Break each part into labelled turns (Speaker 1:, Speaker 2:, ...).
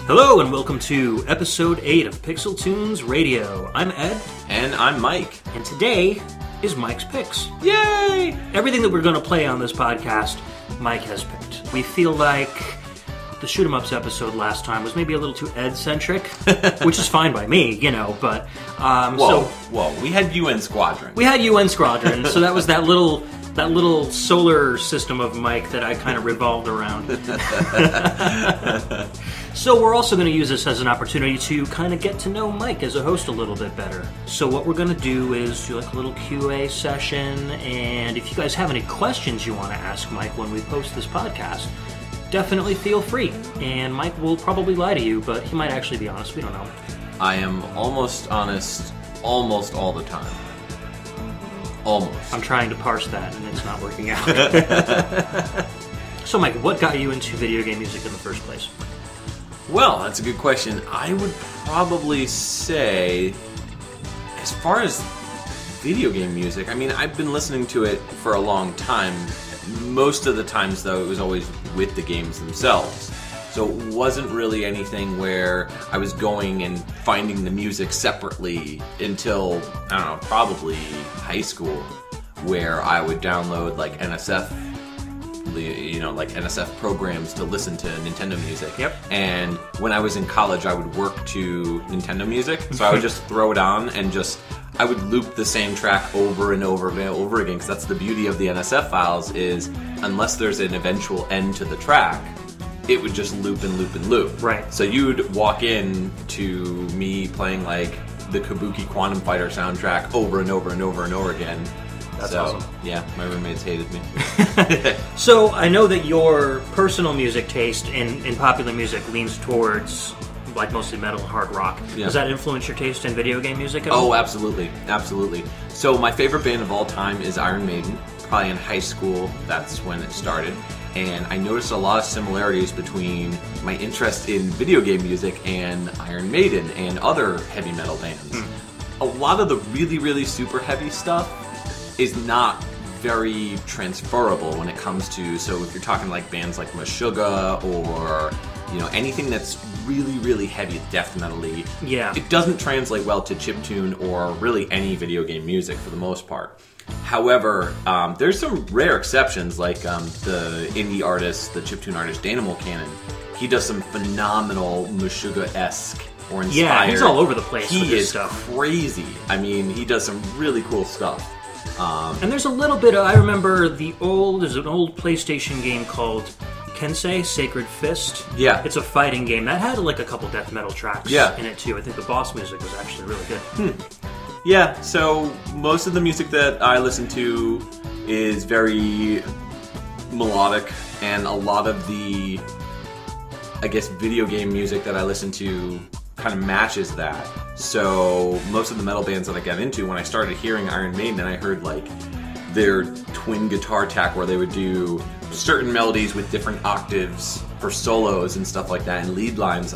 Speaker 1: Hello and welcome to episode 8 of Pixel Tunes Radio. I'm Ed.
Speaker 2: And I'm Mike.
Speaker 1: And today is Mike's Picks.
Speaker 2: Yay!
Speaker 1: Everything that we're going to play on this podcast, Mike has picked. We feel like the Shoot 'em Ups episode last time was maybe a little too Ed-centric, which is fine by me, but...
Speaker 2: Whoa, we had UN Squadron.
Speaker 1: We had UN Squadron, so that was that little solar system of Mike that I kind of revolved around. So we're also going to use this as an opportunity to kind of get to know Mike as a host a little bit better. So what we're going to do is do like a little QA session, and if you guys have any questions you want to ask Mike when we post this podcast, definitely feel free. And Mike will probably lie to you, but he might actually be honest. We don't know.
Speaker 2: I am almost honest almost all the time. Almost.
Speaker 1: I'm trying to parse that, and it's not working out. So Mike, what got you into video game music in the first place?
Speaker 2: Well, that's a good question. I would probably say, as far as video game music, I mean, I've been listening to it for a long time. Most of the times, though, it was always with the games themselves. So it wasn't really anything where I was going and finding the music separately until, I don't know, probably high school, where I would download like NSF programs to listen to Nintendo music.
Speaker 1: Yep.
Speaker 2: And when I was in college, I would work to Nintendo music, so I would just throw it on and I would loop the same track over and over and over again, because that's the beauty of the NSF files is, unless there's an eventual end to the track, it would just loop and loop and loop.
Speaker 1: Right.
Speaker 2: So you'd walk in to me playing like the Kabuki Quantum Fighter soundtrack over and over and over and over again.
Speaker 1: That's awesome.
Speaker 2: Yeah, my roommates hated me.
Speaker 1: So I know that your personal music taste in popular music leans towards like mostly metal and hard rock.
Speaker 2: Yeah.
Speaker 1: Does that influence your taste in video game music at all?
Speaker 2: Oh, absolutely. Absolutely. So my favorite band of all time is Iron Maiden. Probably in high school, that's when it started. And I noticed a lot of similarities between my interest in video game music and Iron Maiden and other heavy metal bands. A lot of the really, really super heavy stuff is not very transferable when it comes to, so if you're talking like bands like Meshuggah or anything that's really, really heavy, death metal-y,
Speaker 1: Yeah.
Speaker 2: it doesn't translate well to chiptune or really any video game music for the most part. However, there's some rare exceptions, like the indie artist, the chiptune artist Dana Mulcanen. He does some phenomenal Meshuggah-esque or inspired.
Speaker 1: Yeah, he's all over the place with
Speaker 2: He
Speaker 1: his
Speaker 2: is
Speaker 1: stuff.
Speaker 2: crazy. I mean, he does some really cool stuff.
Speaker 1: And there's a little bit of, I remember there's an old PlayStation game called Kensei Sacred Fist.
Speaker 2: Yeah.
Speaker 1: It's a fighting game. That had like a couple death metal tracks in it too. I think the boss music was actually really good.
Speaker 2: Yeah, so most of the music that I listen to is very melodic, and a lot of the, I guess, video game music that I listen to kind of matches that. So most of the metal bands that I got into, when I started hearing Iron Maiden, and I heard like their twin guitar tack where they would do certain melodies with different octaves for solos and stuff like that, and lead lines,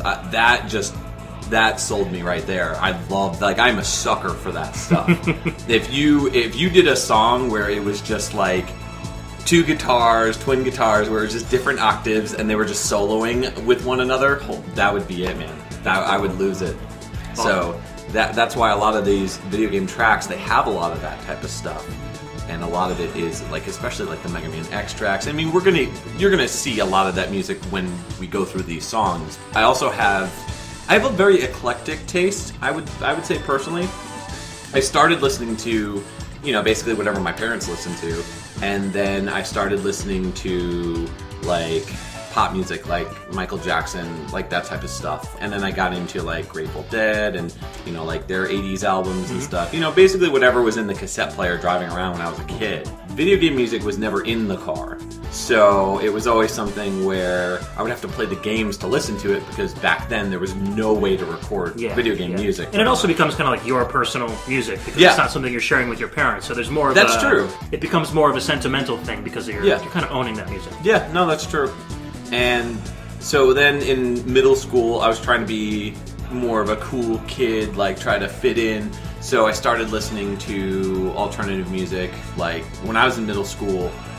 Speaker 2: that sold me right there. I'm a sucker for that stuff. If you did a song where it was just like two guitars, twin guitars, where it was just different octaves and they were just soloing with one another, that would be it, man. I would lose it. So that's why a lot of these video game tracks, they have a lot of that type of stuff. And a lot of it is like, especially like the Mega Man X tracks. I mean, you're gonna see a lot of that music when we go through these songs. I have a very eclectic taste, I would say personally. I started listening to, basically whatever my parents listened to, and then I started listening to like pop music, like Michael Jackson, like that type of stuff. And then I got into like Grateful Dead and, like their 80s albums and stuff. Basically whatever was in the cassette player driving around when I was a kid. Video game music was never in the car. So it was always something where I would have to play the games to listen to it, because back then there was no way to record video game music.
Speaker 1: And it also becomes kind of like your personal music, because it's not something you're sharing with your parents. So there's more of
Speaker 2: That's true.
Speaker 1: It becomes more of a sentimental thing because you're kind of owning that music.
Speaker 2: Yeah, no, that's true. And so then in middle school, I was trying to be more of a cool kid, like try to fit in. So I started listening to alternative music. Like when I was in middle school,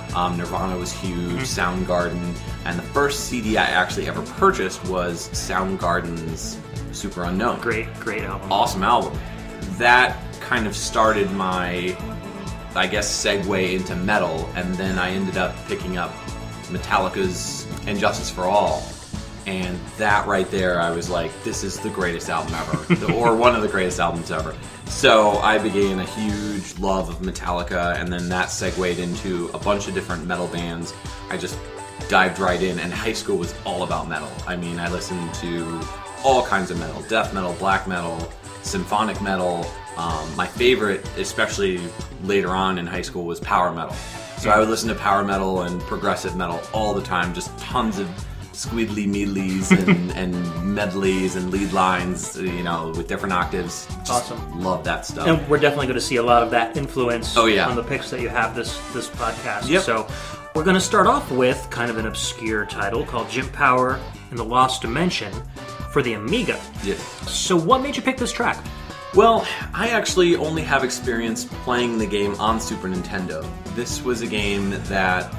Speaker 2: Nirvana was huge, Soundgarden, and the first CD I actually ever purchased was Soundgarden's Super Unknown.
Speaker 1: Great album.
Speaker 2: Awesome album. That kind of started my, I guess, segue into metal, and then I ended up picking up Metallica's And Justice for All. And that right there, I was like, this is the greatest album ever, or one of the greatest albums ever. So I began a huge love of Metallica, and then that segued into a bunch of different metal bands. I just dived right in, and high school was all about metal. I mean, I listened to all kinds of metal, death metal, black metal, symphonic metal. My favorite, especially later on in high school, was power metal. So I would listen to power metal and progressive metal all the time, just tons of squeedly meedlies and medleys and lead lines, you know, with different octaves. Just
Speaker 1: awesome.
Speaker 2: Love that stuff.
Speaker 1: And we're definitely going to see a lot of that influence
Speaker 2: on
Speaker 1: the picks that you have this podcast.
Speaker 2: Yep.
Speaker 1: So we're going to start off with kind of an obscure title called Jim Power in the Lost Dimension for the Amiga.
Speaker 2: Yes.
Speaker 1: So what made you pick this track?
Speaker 2: Well, I actually only have experience playing the game on Super Nintendo. This was a game that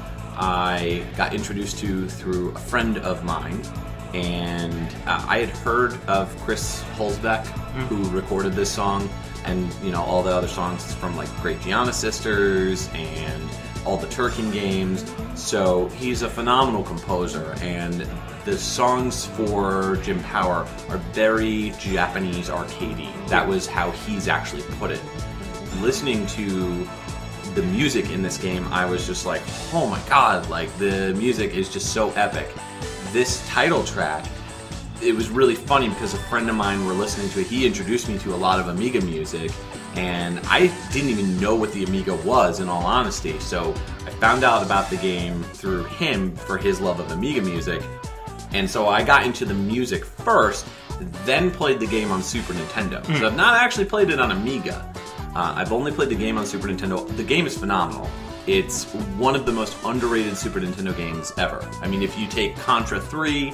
Speaker 2: I got introduced to through a friend of mine, and I had heard of Chris Hulsbeck, who recorded this song, and you know, all the other songs from like Great Gianna Sisters and all the Turkin games. So he's a phenomenal composer, and the songs for Jim Power are very Japanese arcadey. That was how he's actually put it. Listening to the music in this game, I was just like, oh my god, like the music is just so epic. This title track, it was really funny because a friend of mine were listening to it. He introduced me to a lot of Amiga music, and I didn't even know what the Amiga was, in all honesty. So I found out about the game through him for his love of Amiga music, and so I got into the music first, then played the game on Super Nintendo. So I've not actually played it on Amiga. I've only played the game on Super Nintendo. The game is phenomenal. It's one of the most underrated Super Nintendo games ever. I mean, if you take Contra 3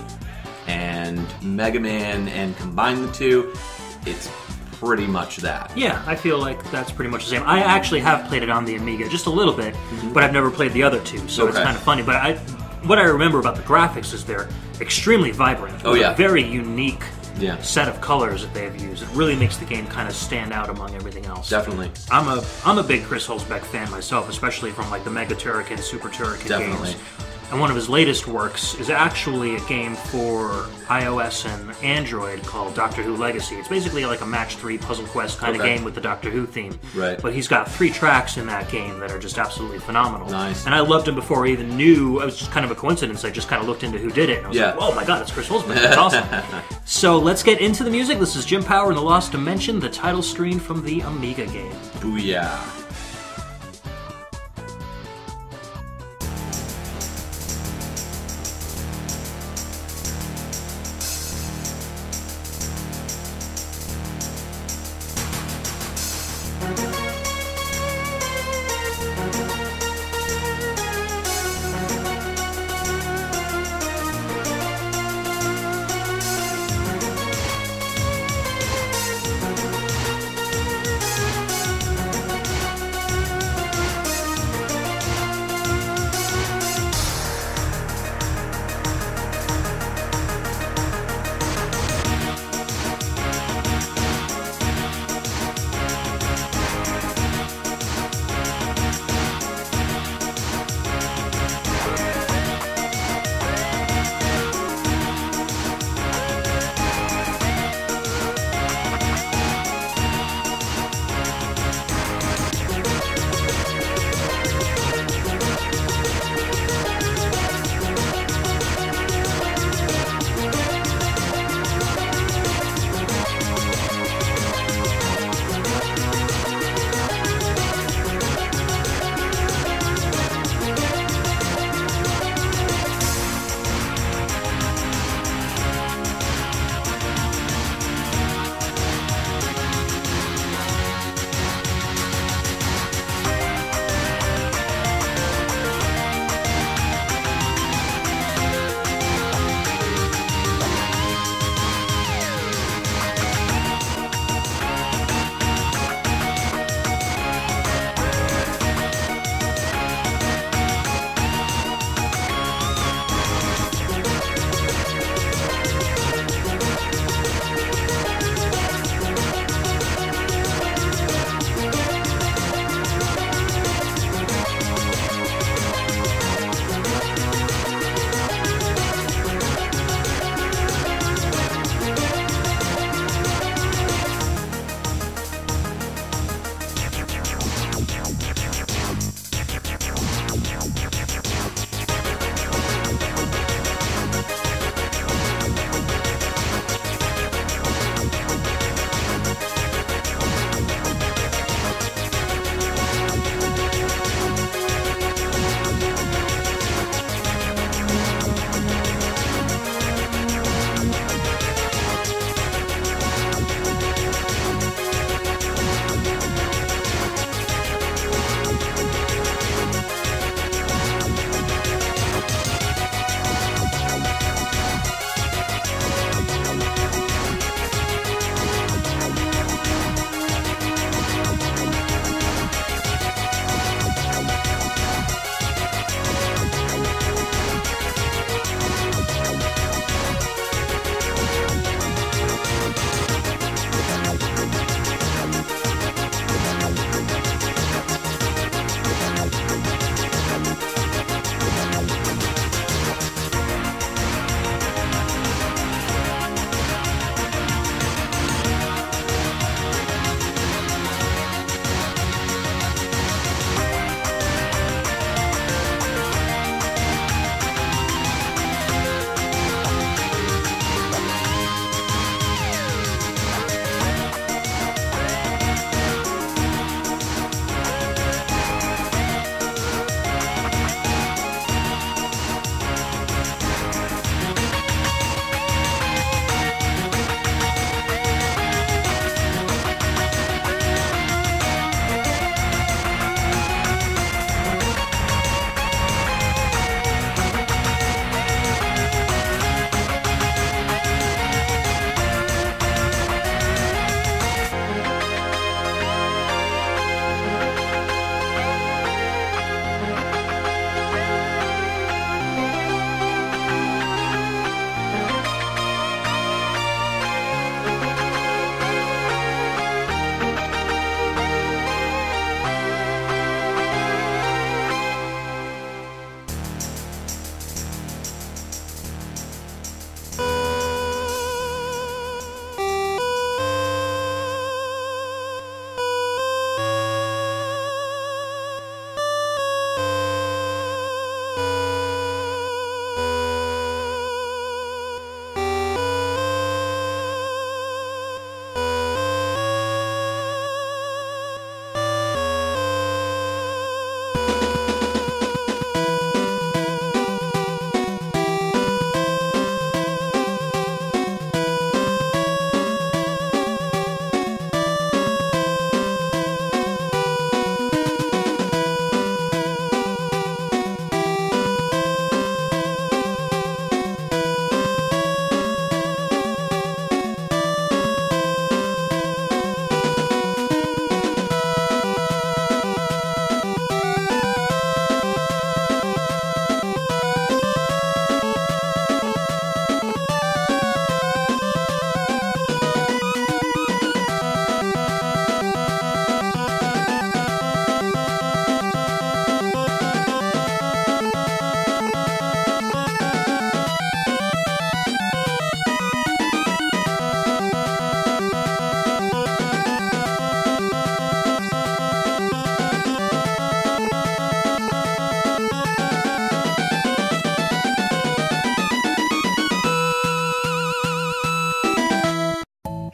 Speaker 2: and Mega Man and combine the two, it's pretty much that.
Speaker 1: Yeah, I feel like that's pretty much the same. I actually have played it on the Amiga just a little bit, but I've never played the other two, so it's kind of funny. But what I remember about the graphics is they're extremely vibrant.
Speaker 2: Oh yeah.
Speaker 1: A very unique set of colors that they have used. It really makes the game kind of stand out among everything else.
Speaker 2: Definitely.
Speaker 1: I'm a big Chris Hulsbeck fan myself, especially from like the Mega Turrican, Super Turrican games. And one of his latest works is actually a game for iOS and Android called Doctor Who Legacy. It's basically like a match 3 puzzle quest kind of game with the Doctor Who theme.
Speaker 2: Right.
Speaker 1: But he's got 3 tracks in that game that are just absolutely phenomenal.
Speaker 2: Nice.
Speaker 1: And I loved him before I even knew. It was just kind of a coincidence. I just kind of looked into who did it, and I was like, oh my god, it's Chris Hulsbeck. That's awesome. So let's get into the music. This is Jim Power in the Lost Dimension, the title screen from the Amiga game.
Speaker 2: Booyah.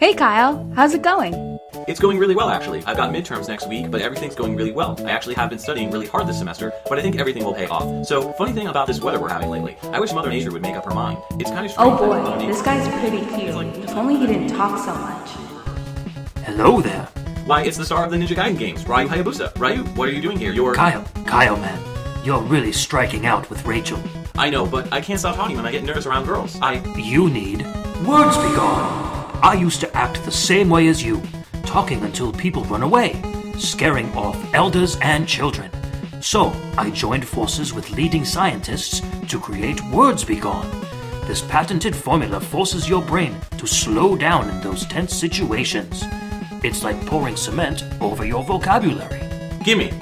Speaker 3: Hey Kyle, how's it going?
Speaker 2: It's going really well, actually. I've got midterms next week, but everything's going really well. I actually have been studying really hard this semester, but I think everything will pay off. So, funny thing about this weather we're having lately, I wish Mother Nature would make up her mind. It's kind of strange.
Speaker 3: Oh boy, this guy's pretty cute. If only he didn't talk so much.
Speaker 1: Hello there.
Speaker 2: Why, it's the star of the Ninja Gaiden games, Ryu Hayabusa. Ryu, what are you doing here? You're...
Speaker 1: Kyle, man, you're really striking out with Rachel.
Speaker 2: I know, but I can't stop talking when I get nervous around girls.
Speaker 1: You need words be gone. I used to act the same way as you, talking until people run away, scaring off elders and children. So, I joined forces with leading scientists to create Words Be Gone. This patented formula forces your brain to slow down in those tense situations. It's like pouring cement over your vocabulary.
Speaker 2: Gimme.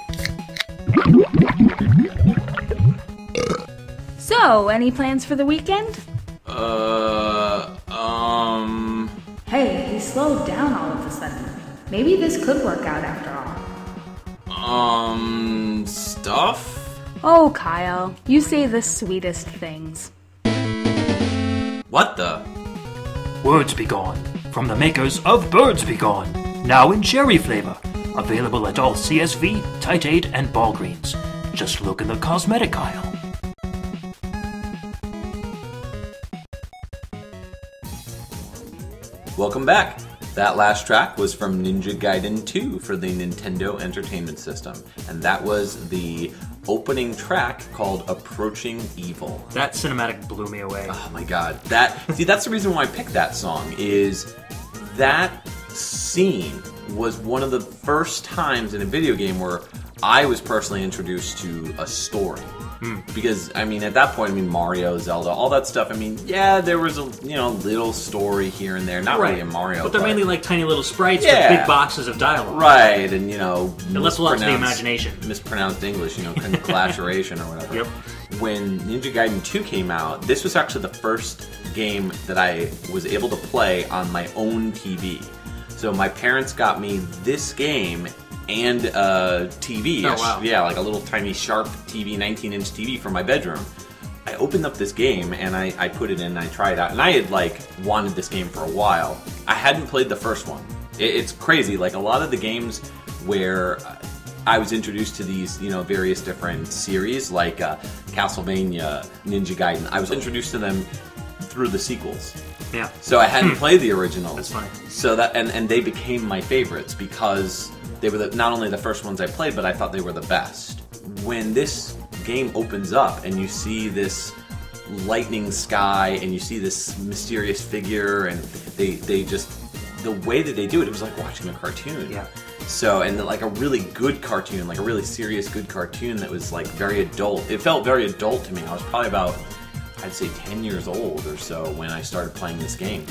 Speaker 3: So, any plans for the weekend? Hey, he slowed down all of a sudden. Maybe this could work out after all.
Speaker 2: Stuff?
Speaker 3: Oh, Kyle, you say the sweetest things.
Speaker 2: What the?
Speaker 1: Words Be Gone, from the makers of Birds Be Gone, now in cherry flavor, available at all CSV, Tite 8, and Ballgreens. Just look in the cosmetic aisle.
Speaker 2: Welcome back. That last track was from Ninja Gaiden 2 for the Nintendo Entertainment System, and that was the opening track called Approaching Evil.
Speaker 1: That cinematic blew me away.
Speaker 2: Oh my god. That's the reason why I picked that song, is that scene was one of the first times in a video game where I was personally introduced to a story. Because, I mean, at that point, Mario, Zelda, all that stuff, there was a, little story here and there. Not really in Mario.
Speaker 1: But they're mainly like tiny little sprites with big boxes of dialogue.
Speaker 2: Right, and,
Speaker 1: it lets a lot to the imagination.
Speaker 2: Mispronounced English, Clashration or whatever.
Speaker 1: Yep.
Speaker 2: When Ninja Gaiden 2 came out, this was actually the first game that I was able to play on my own TV. So my parents got me this game and a TV.
Speaker 1: Oh, wow.
Speaker 2: Yeah, like a little tiny Sharp TV, 19-inch TV for my bedroom. I opened up this game and I put it in and I tried it out. And I had wanted this game for a while. I hadn't played the first one. It's crazy. Like a lot of the games where I was introduced to these, various different series, like Castlevania, Ninja Gaiden. I was introduced to them through the sequels.
Speaker 1: Yeah.
Speaker 2: So I hadn't played the originals.
Speaker 1: That's funny.
Speaker 2: So that and they became my favorites because they were not only the first ones I played, but I thought they were the best. When this game opens up and you see this lightning sky and you see this mysterious figure and they just, the way that they do it, it was like watching a cartoon.
Speaker 1: Yeah.
Speaker 2: So, and like a really good cartoon, like a really serious good cartoon that was like very adult. It felt very adult to me. I was probably about, I'd say 10 years old or so when I started playing this game.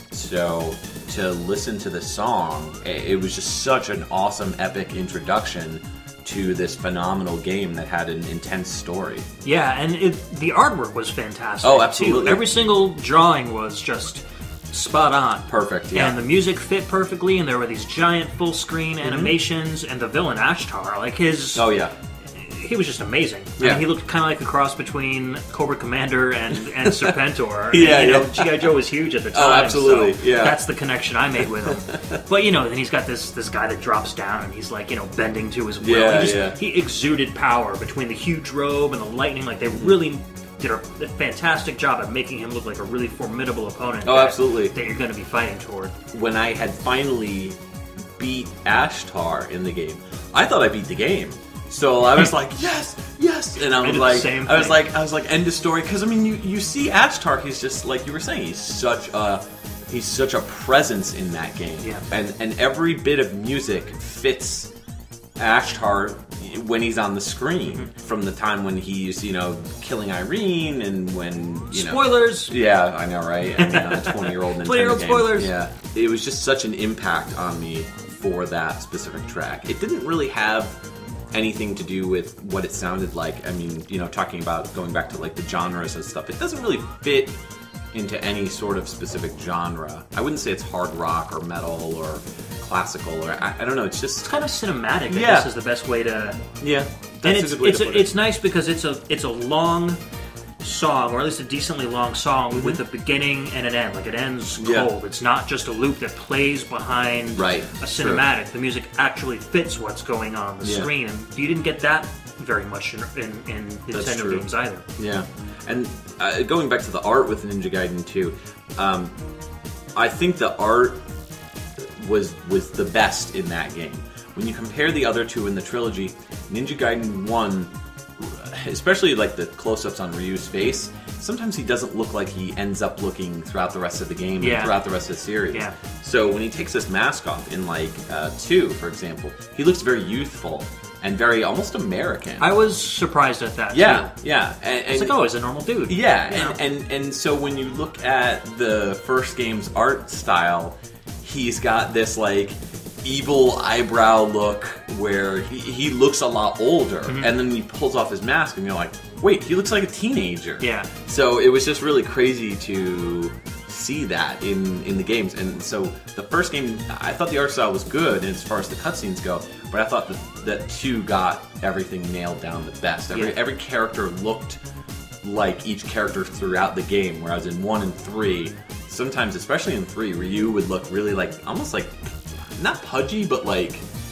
Speaker 2: So to listen to this song, it was just such an awesome, epic introduction to this phenomenal game that had an intense story.
Speaker 1: Yeah, and the artwork was fantastic.
Speaker 2: Oh, absolutely.
Speaker 1: Too. Every single drawing was just spot on.
Speaker 2: Perfect, yeah.
Speaker 1: And the music fit perfectly, and there were these giant full-screen animations, and the villain Ashtar, like his...
Speaker 2: Oh, yeah.
Speaker 1: He was just amazing.
Speaker 2: Yeah.
Speaker 1: I mean, he looked kind of like a cross between Cobra Commander and Serpentor.
Speaker 2: Yeah,
Speaker 1: and, G.I. Joe was huge at the time.
Speaker 2: Oh, absolutely,
Speaker 1: so
Speaker 2: yeah.
Speaker 1: That's the connection I made with him. But, then he's got this guy that drops down, and he's like, bending to his will.
Speaker 2: Yeah,
Speaker 1: He exuded power between the huge robe and the lightning. Like, they really did a fantastic job at making him look like a really formidable opponent.
Speaker 2: Oh, absolutely.
Speaker 1: That you're going to be fighting toward.
Speaker 2: When I had finally beat Ashtar in the game, I thought I beat the game. So I was like, yes, and I was like, I was like, end of story. Because you see Ashtar, he's just like you were saying, he's such a presence in that game.
Speaker 1: Yeah.
Speaker 2: And every bit of music fits Ashtar when he's on the screen. From the time when he's killing Irene and when
Speaker 1: spoilers.
Speaker 2: Yeah, I know, right? I'm a 20-year-old Nintendo
Speaker 1: 20-year-old
Speaker 2: game.
Speaker 1: spoilers.
Speaker 2: Yeah, it was just such an impact on me for that specific track. It didn't really have anything to do with what it sounded like. Talking about going back to like the genres and stuff, it doesn't really fit into any sort of specific genre. I wouldn't say it's hard rock or metal or classical or I don't know. It's kind
Speaker 1: of cinematic. I guess is the best way to.
Speaker 2: Yeah,
Speaker 1: and it's nice because it's a long song, or at least a decently long song, with a beginning and an end. Like, it ends cold. It's not just a loop that plays behind a cinematic. True. The music actually fits what's going on the screen, and you didn't get that very much in Nintendo games either.
Speaker 2: Yeah, and going back to the art with Ninja Gaiden 2, I think the art was the best in that game. When you compare the other two in the trilogy, Ninja Gaiden 1, especially like the close-ups on Ryu's face, sometimes he doesn't look like he ends up looking throughout the rest of the game and throughout the rest of the series. Yeah. So when he takes this mask off in like 2, for example, he looks very youthful and very almost American.
Speaker 1: I was surprised at that.
Speaker 2: Yeah,
Speaker 1: too.
Speaker 2: yeah.
Speaker 1: It's like, oh, he's a normal dude.
Speaker 2: Yeah, and so when you look at the first game's art style, he's got this like evil eyebrow look where he looks a lot older, and then he pulls off his mask and you're like, wait, he looks like a teenager.
Speaker 1: Yeah.
Speaker 2: So it was just really crazy to see that in the games. And so the first game, I thought the art style was good as far as the cutscenes go, but I thought that 2 got everything nailed down the best. Every character looked like each character throughout the game, whereas in 1 and 3, sometimes, especially in 3, Ryu would look really like, almost like, not pudgy, but like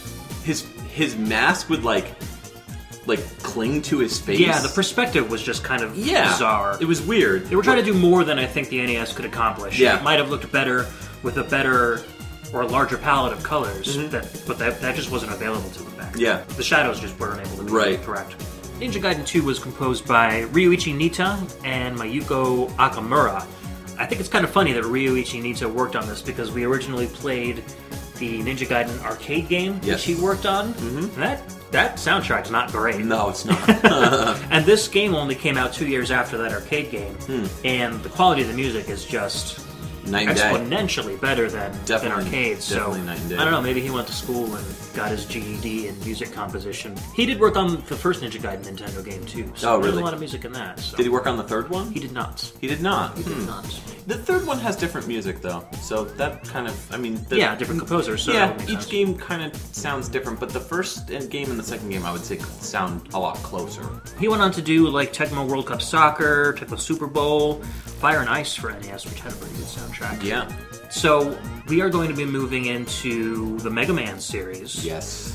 Speaker 2: his mask would like cling to his face.
Speaker 1: Yeah, the perspective was just kind of bizarre.
Speaker 2: It was weird.
Speaker 1: They were trying to do more than I think the NES could accomplish. Yeah. It might have looked better with a better or a larger palette of colors, but that just wasn't available to them back then.
Speaker 2: Yeah.
Speaker 1: The shadows just weren't able to be correct. Ninja Gaiden 2 was composed by Ryuichi Nitta and Mayuko Akamura. I think it's kind of funny that Ryuichi Nitta worked on this because we originally played the Ninja Gaiden arcade game, which he worked on. That soundtrack's not great.
Speaker 2: No, it's not.
Speaker 1: And this game only came out 2 years after that arcade game, and the quality of the music is just exponentially better than arcades. So I don't know, maybe he went to school and got his GED in music composition. He did work on the first Ninja Gaiden Nintendo game too. So there's a lot of music in that. So.
Speaker 2: Did he work on the third one?
Speaker 1: He did not.
Speaker 2: He did not.
Speaker 1: He did not.
Speaker 2: The third one has different music though, so that kind of, I mean,
Speaker 1: different composers. So
Speaker 2: yeah, each game kind of sounds different, but the first game and the second game, I would say, sound a lot closer.
Speaker 1: He went on to do like Tecmo World Cup Soccer, Tecmo Super Bowl, Fire and Ice for NES, which had a pretty good soundtrack.
Speaker 2: Yeah.
Speaker 1: So we are going to be moving into the Mega Man series.
Speaker 2: Yes.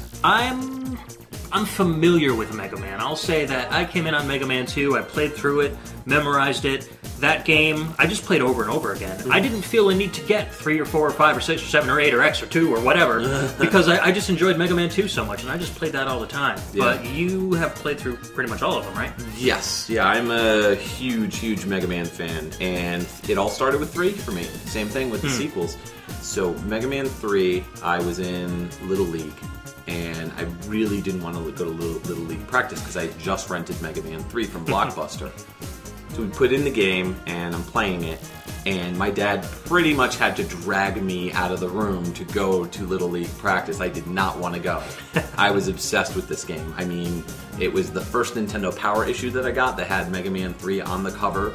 Speaker 1: I'm familiar with Mega Man. I'll say that I came in on Mega Man 2, I played through it, memorized it. That game, I just played over and over again. I didn't feel a need to get 3 or 4 or 5 or 6 or 7 or 8 or X or 2 or whatever, because I just enjoyed Mega Man 2 so much, and I just played that all the time. Yeah. But you have played through pretty much all of them, right?
Speaker 2: Yes. Yeah, I'm a huge Mega Man fan, and it all started with 3 for me. Same thing with the sequels. So Mega Man 3, I was in Little League, and I really didn't want to go to Little League practice because I just rented Mega Man 3 from Blockbuster. So we put in the game, and I'm playing it, and my dad pretty much had to drag me out of the room to go to Little League practice. I did not want to go. I was obsessed with this game. I mean, it was the first Nintendo Power issue that I got that had Mega Man 3 on the cover.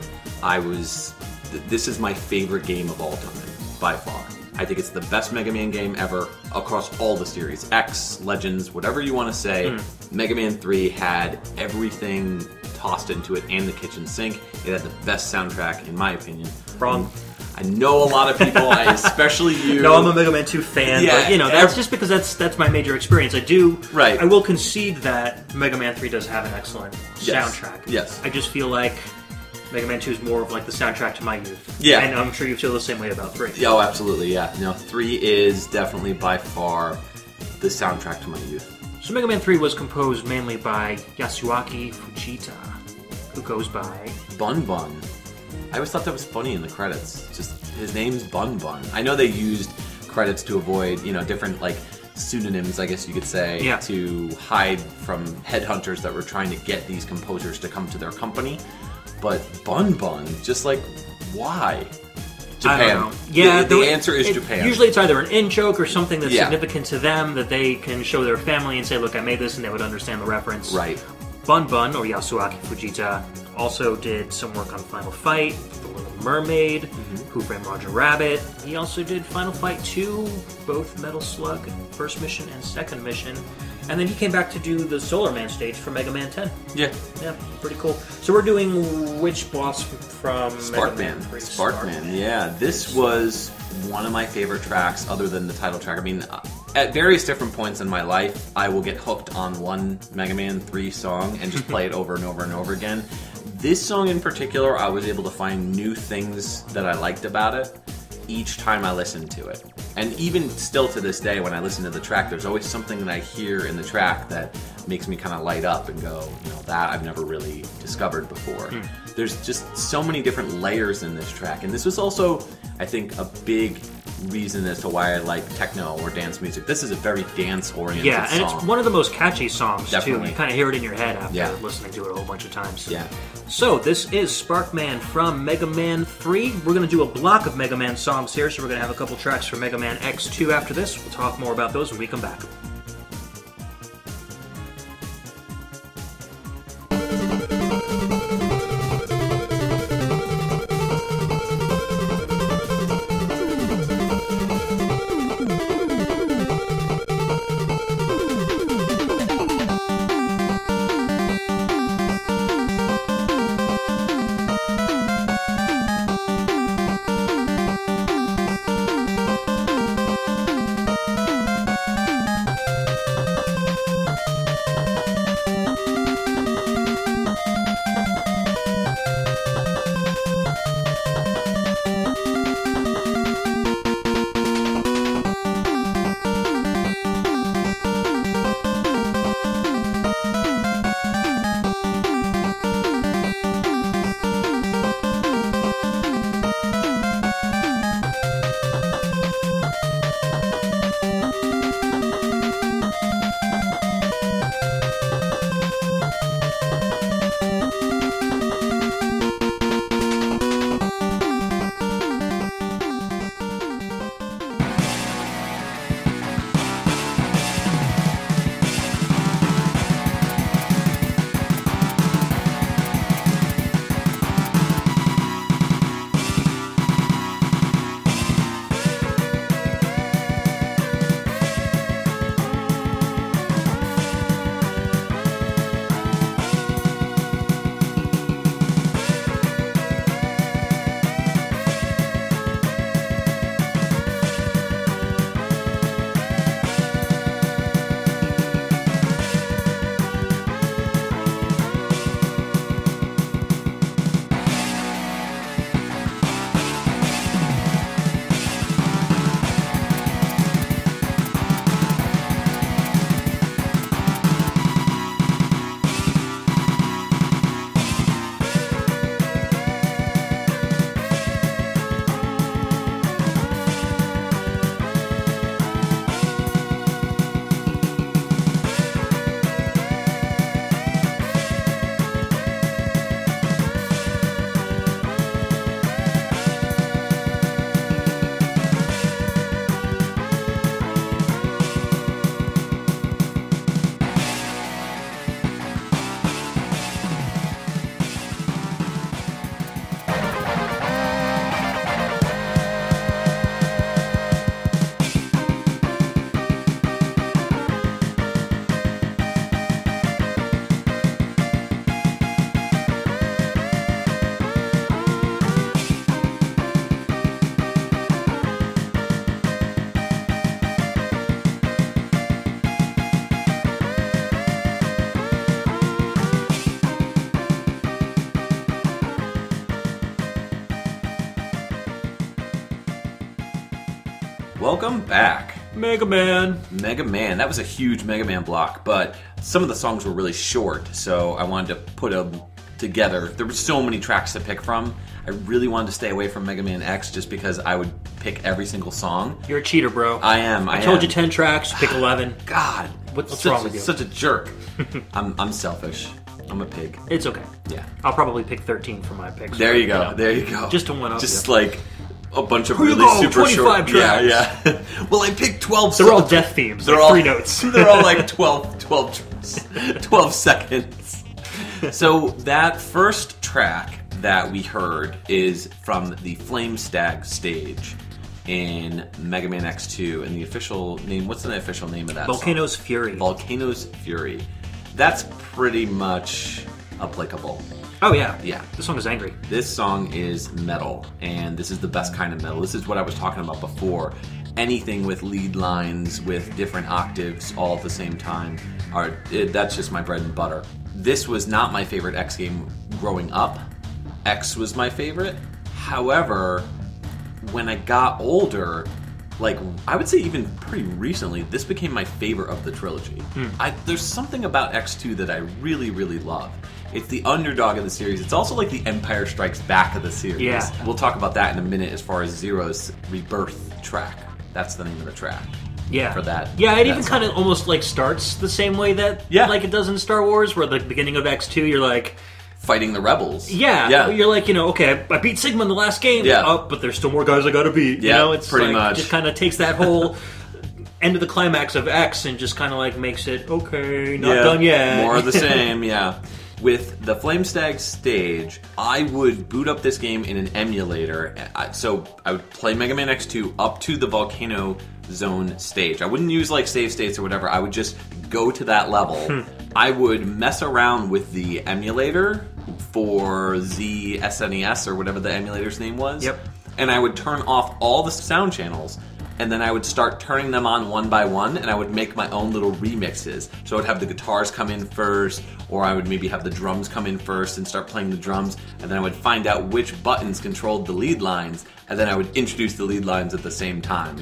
Speaker 2: This is my favorite game of all time, by far. I think it's the best Mega Man game ever across all the series. X, Legends, whatever you want to say. Mega Man 3 had everything tossed into it and the kitchen sink. It had the best soundtrack, in my opinion.
Speaker 1: Wrong.
Speaker 2: I know a lot of people, especially you.
Speaker 1: No, I'm a Mega Man 2 fan, but that's just because that's my major experience. I will concede that Mega Man 3 does have an excellent soundtrack.
Speaker 2: Yes.
Speaker 1: I just feel like Mega Man 2 is more of like the soundtrack to my youth.
Speaker 2: Yeah.
Speaker 1: And I'm sure you feel the same way about 3.
Speaker 2: Oh, absolutely, yeah. No, 3 is definitely by far the soundtrack to my youth.
Speaker 1: So Mega Man 3 was composed mainly by Yasuaki Fujita, who goes by
Speaker 2: Bun Bun. I always thought that was funny in the credits. Just, his name's Bun Bun. I know they used credits to avoid, different, like, pseudonyms, I guess you could say, to hide from headhunters that were trying to get these composers to come to their company. But Bun Bun, just like, why? Japan.
Speaker 1: I don't know. Yeah,
Speaker 2: the answer is Japan.
Speaker 1: Usually it's either an in-joke or something that's significant to them that they can show their family and say, look, I made this, and they would understand the reference.
Speaker 2: Right.
Speaker 1: Bun Bun, or Yasuaki Fujita, also did some work on Final Fight, The Little Mermaid, Who Framed Roger Rabbit. He also did Final Fight 2, both Metal Slug, first mission and second mission. And then he came back to do the Solar Man stage for Mega Man 10.
Speaker 2: Yeah.
Speaker 1: Yeah, pretty cool. So we're doing which boss from
Speaker 2: Sparkman.
Speaker 1: Mega Man 3?
Speaker 2: Sparkman, yeah. This was one of my favorite tracks other than the title track. I mean, at various different points in my life, I will get hooked on one Mega Man 3 song and just play it over and over and over again. This song in particular, I was able to find new things that I liked about it each time I listened to it. And even still to this day, when I listen to the track, there's always something that I hear in the track that makes me kind of light up and go, you know, that I've never really discovered before. There's just so many different layers in this track. And this was also, I think, a big reason as to why I like techno or dance music. This is a very dance-oriented
Speaker 1: song. And it's one of the most catchy songs,
Speaker 2: Definitely.
Speaker 1: too. You kind of hear it in your head after listening to it a whole bunch of times.
Speaker 2: Yeah.
Speaker 1: So, this is Sparkman from Mega Man 3. We're going to do a block of Mega Man songs here, so we're going to have a couple tracks from Mega Man X2 after this. We'll talk more about those when we come back.
Speaker 2: Welcome back.
Speaker 1: Mega Man.
Speaker 2: Mega Man. That was a huge Mega Man block, but some of the songs were really short, so I wanted to put them together. There were so many tracks to pick from. I really wanted to stay away from Mega Man X just because I would pick every single song.
Speaker 1: You're a cheater, bro.
Speaker 2: I am.
Speaker 1: I told you 10 tracks, pick 11.
Speaker 2: God.
Speaker 1: What's wrong with you?
Speaker 2: Such a jerk. I'm selfish. I'm a pig.
Speaker 1: It's okay.
Speaker 2: Yeah.
Speaker 1: I'll probably pick 13 for my picks.
Speaker 2: There you go. There you go.
Speaker 1: Just to one up.
Speaker 2: Just like a bunch of
Speaker 1: Here you
Speaker 2: really
Speaker 1: go,
Speaker 2: super
Speaker 1: 25
Speaker 2: short.
Speaker 1: tracks.
Speaker 2: Yeah. Well, I picked 12.
Speaker 1: They're all death themes.
Speaker 2: They're
Speaker 1: like
Speaker 2: all
Speaker 1: 3 notes.
Speaker 2: They're all like 12 seconds. So that first track that we heard is from the Flame Stag stage. in Mega Man X2, and the official name, what's the official name of that
Speaker 1: Volcano's
Speaker 2: song?
Speaker 1: Fury.
Speaker 2: Volcano's Fury. That's pretty much applicable.
Speaker 1: Oh, yeah.
Speaker 2: Yeah.
Speaker 1: This song is angry.
Speaker 2: This song is metal, and this is the best kind of metal. This is what I was talking about before. Anything with lead lines, with different octaves all at the same time, that's just my bread and butter. This was not my favorite X game growing up. X was my favorite. However, when I got older, like, I would say even pretty recently, this became my favorite of the trilogy. There's something about X2 that I really, really love. It's the underdog of the series. It's also like the Empire Strikes Back of the series.
Speaker 1: Yeah.
Speaker 2: We'll talk about that in a minute as far as Zero's Rebirth track. That's the name of the track.
Speaker 1: Yeah.
Speaker 2: For that.
Speaker 1: Yeah, it
Speaker 2: that
Speaker 1: even
Speaker 2: song.
Speaker 1: kind of almost like starts the same way that like it does in Star Wars, where the beginning of X2, you're like...
Speaker 2: Fighting the rebels.
Speaker 1: Yeah. You're like, okay, I beat Sigma in the last game.
Speaker 2: Yeah.
Speaker 1: Oh, but there's still more guys I gotta beat.
Speaker 2: Yeah,
Speaker 1: It's
Speaker 2: pretty
Speaker 1: like,
Speaker 2: much.
Speaker 1: Just kind of takes that whole... end of the climax of X and just kind of like makes it, okay, not done yet.
Speaker 2: More of the same, yeah. With the Flamestag stage, I would boot up this game in an emulator. So I would play Mega Man X2 up to the Volcano Zone stage. I wouldn't use like save states or whatever. I would just go to that level. I would mess around with the emulator for the SNES or whatever the emulator's name was.
Speaker 1: Yep.
Speaker 2: And I would turn off all the sound channels, and then I would start turning them on one by one, and I would make my own little remixes. So I would have the guitars come in first, or I would maybe have the drums come in first and start playing the drums, and then I would find out which buttons controlled the lead lines, and then I would introduce the lead lines at the same time.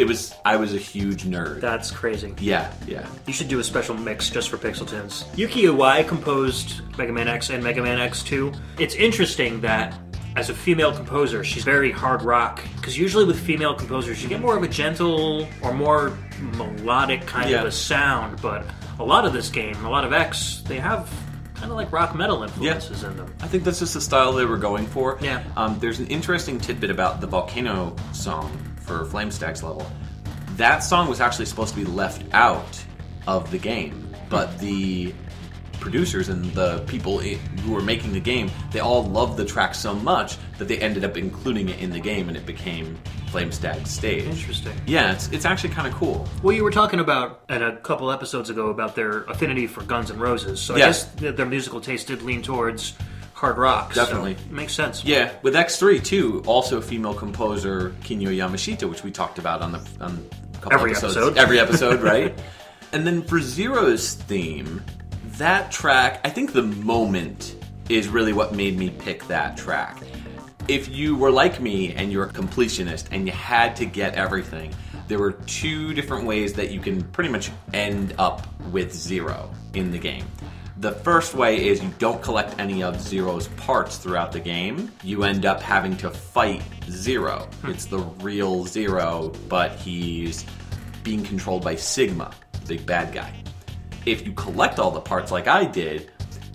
Speaker 2: I was a huge nerd.
Speaker 1: That's crazy.
Speaker 2: Yeah.
Speaker 1: You should do a special mix just for Pixel Tunes. Yuki Iwai composed Mega Man X and Mega Man X2. It's interesting that as a female composer, she's very hard rock. Because usually with female composers, you get more of a gentle or more melodic kind of a sound. But a lot of this game, a lot of X, they have kind of like rock metal influences in them.
Speaker 2: I think that's just the style they were going for.
Speaker 1: Yeah.
Speaker 2: There's an interesting tidbit about the Volcano song for Flamestag's level. That song was actually supposed to be left out of the game, but the producers and the people who were making the game, they all loved the track so much that they ended up including it in the game, and it became Flamestag's stage.
Speaker 1: Interesting.
Speaker 2: Yeah, it's actually kind of cool.
Speaker 1: Well, you were talking about, in a couple episodes ago, about their affinity for Guns N' Roses. So I
Speaker 2: Yeah.
Speaker 1: guess their musical taste did lean towards hard rock.
Speaker 2: Definitely.
Speaker 1: So it makes sense.
Speaker 2: Yeah, with X3 too, also female composer Kinya Yamashita, which we talked about on a couple
Speaker 1: Every
Speaker 2: episodes.
Speaker 1: episode.
Speaker 2: Every episode, right? And then for Zero's theme, that track, I think the moment is really what made me pick that track. If you were like me and you're a completionist and you had to get everything, there were two different ways that you can pretty much end up with Zero in the game. The first way is you don't collect any of Zero's parts throughout the game. You end up having to fight Zero. It's the real Zero, but he's being controlled by Sigma, the big bad guy. If you collect all the parts like I did,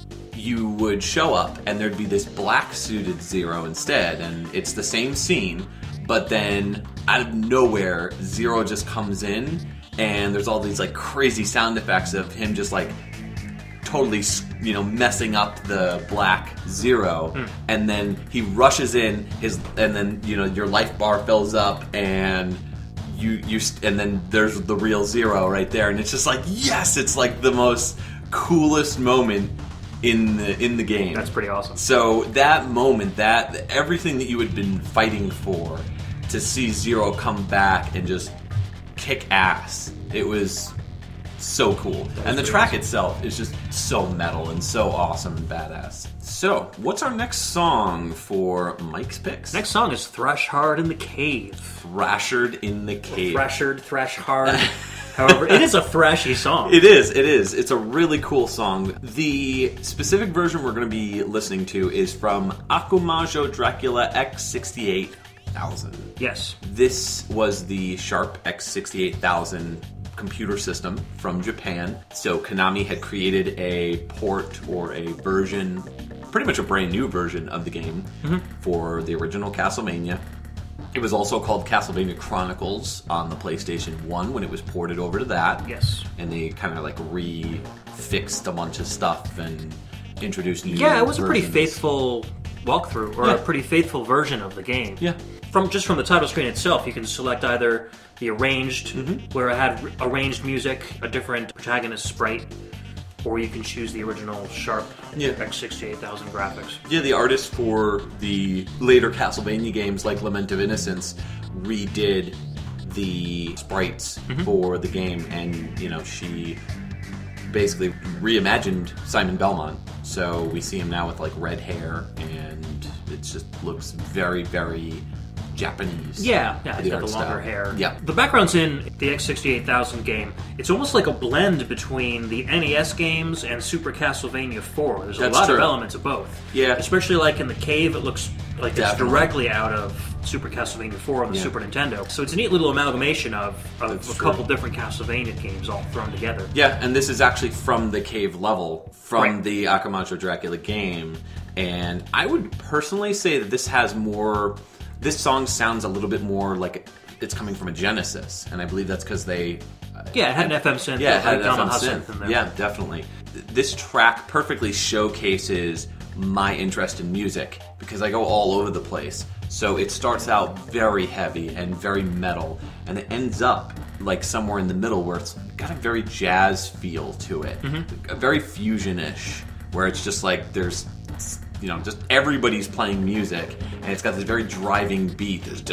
Speaker 2: you would show up and there'd be this black-suited Zero instead, and it's the same scene, but then out of nowhere, Zero just comes in, and there's all these like crazy sound effects of him just like totally, messing up the black Zero, and then he rushes in, and then your life bar fills up, and and then there's the real Zero right there, and it's just like, yes, it's like the most coolest moment in the game.
Speaker 1: That's pretty awesome.
Speaker 2: So that moment, that everything that you had been fighting for, to see Zero come back and just kick ass, it was so cool. And the track itself is just so metal and so awesome and badass. So, what's our next song for Mike's picks?
Speaker 1: Next song is Thrash Hard in the Cave.
Speaker 2: Thrashered in the Cave.
Speaker 1: Thrashered, Thrash Hard. However, it is a thrashy song.
Speaker 2: It is. It's a really cool song. The specific version we're going to be listening to is from Akumajo Dracula X68000.
Speaker 1: Yes.
Speaker 2: This was the Sharp X68000 computer system from Japan. So Konami had created a port or a version, pretty much a brand new version of the game for the original Castlevania. It was also called Castlevania Chronicles on the PlayStation 1 when it was ported over to that.
Speaker 1: Yes.
Speaker 2: And they kind of like re-fixed a bunch of stuff and introduced new
Speaker 1: Yeah, it was a pretty
Speaker 2: versions.
Speaker 1: faithful walkthrough, or a pretty faithful version of the game.
Speaker 2: Yeah.
Speaker 1: From the title screen itself, you can select either the arranged, where it had arranged music, a different protagonist sprite, or you can choose the original sharp X68000 graphics.
Speaker 2: Yeah, the artist for the later Castlevania games like Lament of Innocence redid the sprites for the game, and she basically reimagined Simon Belmont. So we see him now with like red hair, and it just looks very, very Japanese.
Speaker 1: Yeah, he's got the longer hair. Yeah. The background's in the X68000 game. It's almost like a blend between the NES games and Super Castlevania 4. There's a lot of elements of both.
Speaker 2: Yeah.
Speaker 1: Especially like in the cave, it looks like it's directly out of Super Castlevania 4 on the Super Nintendo. So it's a neat little amalgamation of a couple different Castlevania games all thrown together.
Speaker 2: Yeah, and this is actually from the cave level, from the Akamajo Dracula game. And I would personally say that this has more... This song sounds a little bit more like it's coming from a Genesis, and I believe that's because they...
Speaker 1: it had an FM synth.
Speaker 2: Yeah, it had an FM
Speaker 1: synth
Speaker 2: synth.
Speaker 1: in there.
Speaker 2: Yeah, definitely. This track perfectly showcases my interest in music, because I go all over the place. So it starts out very heavy and very metal, and it ends up like somewhere in the middle where it's got a very jazz feel to it. A very fusion-ish, where it's just like there's... just everybody's playing music, and it's got this very driving beat. This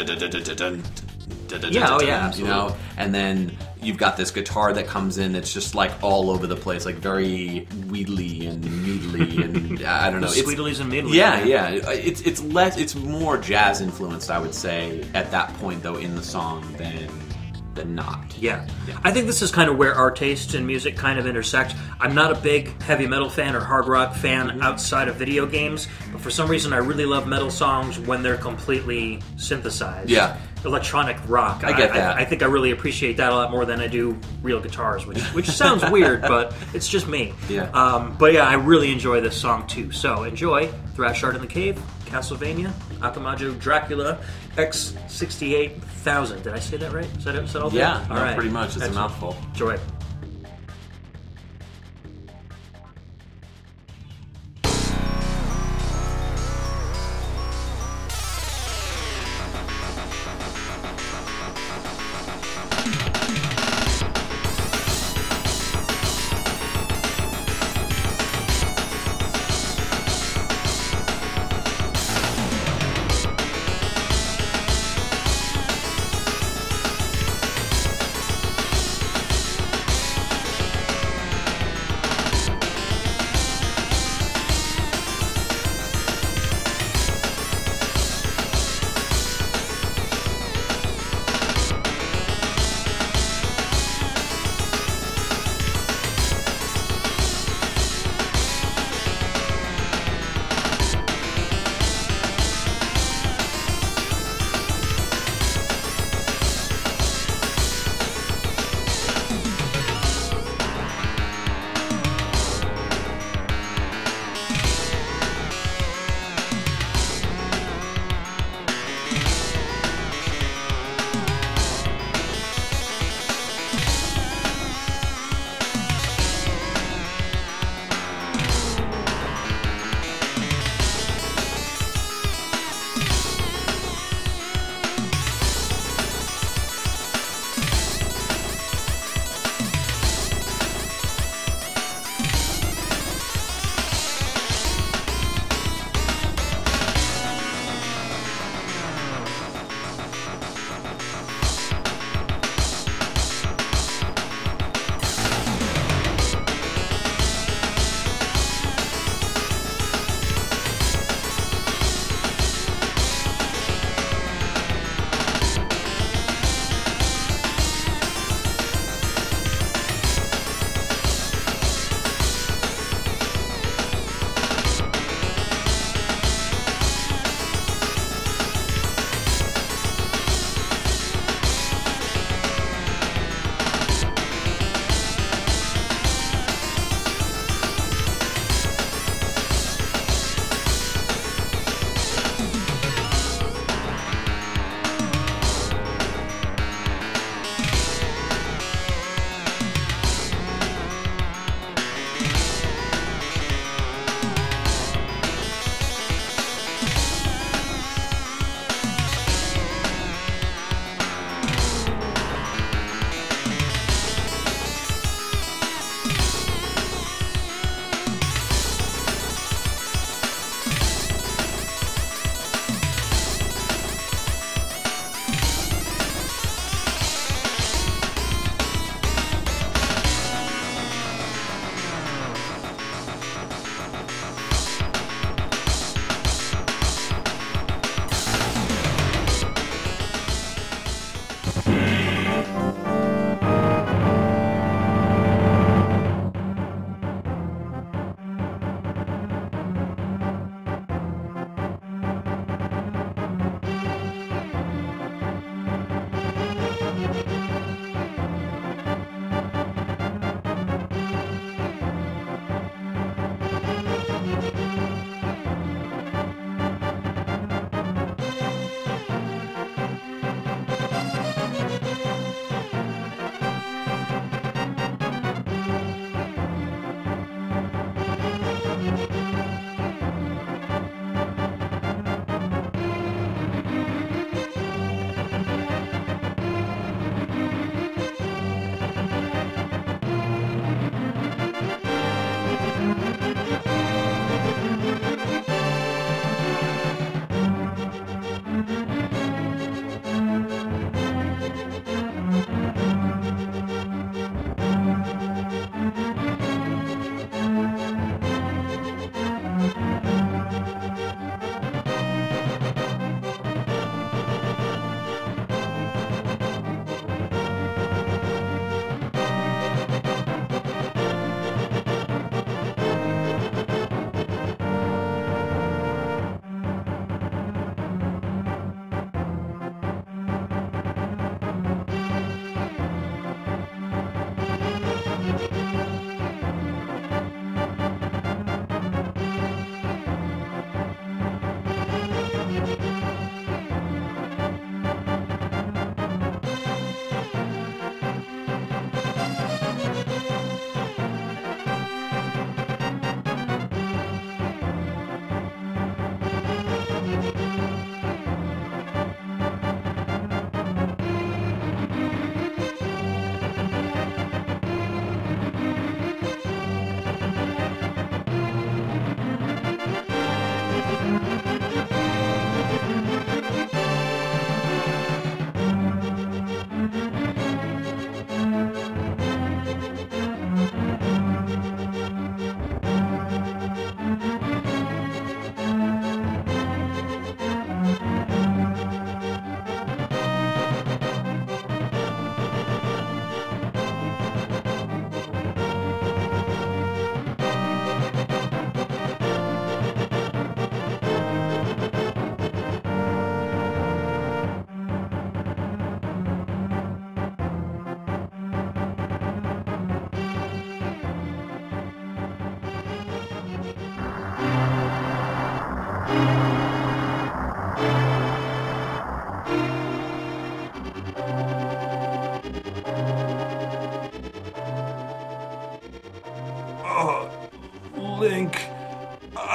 Speaker 2: and then you've got this guitar that comes in that's just like all over the place, like very wheedly and meadly, and I don't know.
Speaker 1: Sweedlies and meadlies.
Speaker 2: Yeah. It's more jazz influenced, I would say, at that point though in the song than not.
Speaker 1: Yeah. I think this is kind of where our tastes in music kind of intersect. I'm not a big heavy metal fan or hard rock fan outside of video games, but for some reason I really love metal songs when they're completely synthesized.
Speaker 2: Yeah.
Speaker 1: Electronic rock.
Speaker 2: I get that.
Speaker 1: I think I really appreciate that a lot more than I do real guitars, which sounds weird, but it's just me.
Speaker 2: Yeah.
Speaker 1: But yeah, I really enjoy this song too. So enjoy Thrash Art in the Cave, Castlevania, Akamajo Dracula, X68000. Did I say that right? Is that all?
Speaker 2: Yeah,
Speaker 1: all right.
Speaker 2: Pretty much. It's a mouthful.
Speaker 1: Enjoy.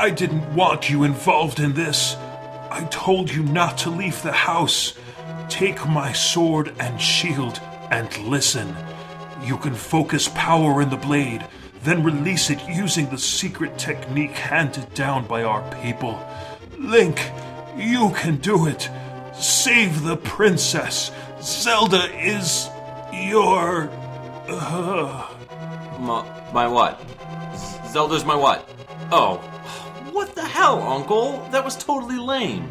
Speaker 4: I didn't want you involved in this. I told you not to leave the house. Take my sword and shield and listen. You can focus power in the blade, then release it using the secret technique handed down by our people. Link, you can do it. Save the princess. Zelda is your...
Speaker 2: My what? Zelda's my what? Oh, what the hell, Uncle? That was totally lame.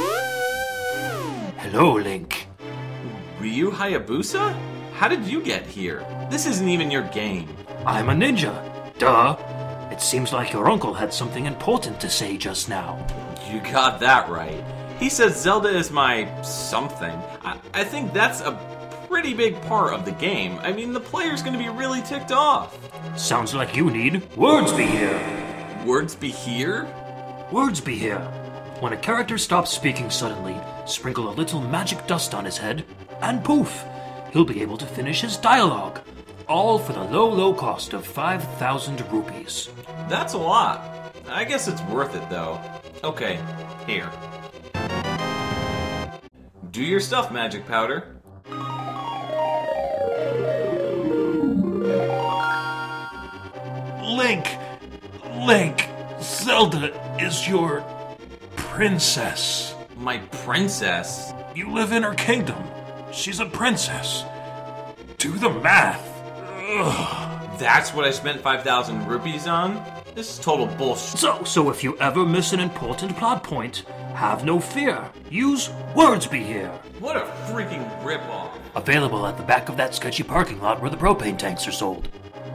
Speaker 1: Hello, Link.
Speaker 2: Ryu Hayabusa? How did you get here? This isn't even your game.
Speaker 1: I'm a ninja. Duh. It seems like your uncle had something important to say just now.
Speaker 2: You got that right. He says Zelda is my something. I think that's a pretty big part of the game. I mean, the player's gonna be really ticked off.
Speaker 1: Sounds like you need words be here.
Speaker 2: Words be here?
Speaker 1: Words be here. When a character stops speaking suddenly, sprinkle a little magic dust on his head, and poof, he'll be able to finish his dialogue. All for the low cost of 5,000 rupees.
Speaker 2: That's a lot. I guess it's worth it, though. Okay, here. Do your stuff, Magic Powder.
Speaker 4: Link, Zelda is your princess.
Speaker 2: My princess?
Speaker 4: You live in her kingdom. She's a princess. Do the math. Ugh.
Speaker 2: That's what I spent 5,000 rupees on? This is total bullshit.
Speaker 1: So if you ever miss an important plot point, have no fear. Use words be here.
Speaker 2: What a freaking ripoff.
Speaker 1: Available at the back of that sketchy parking lot where the propane tanks are sold.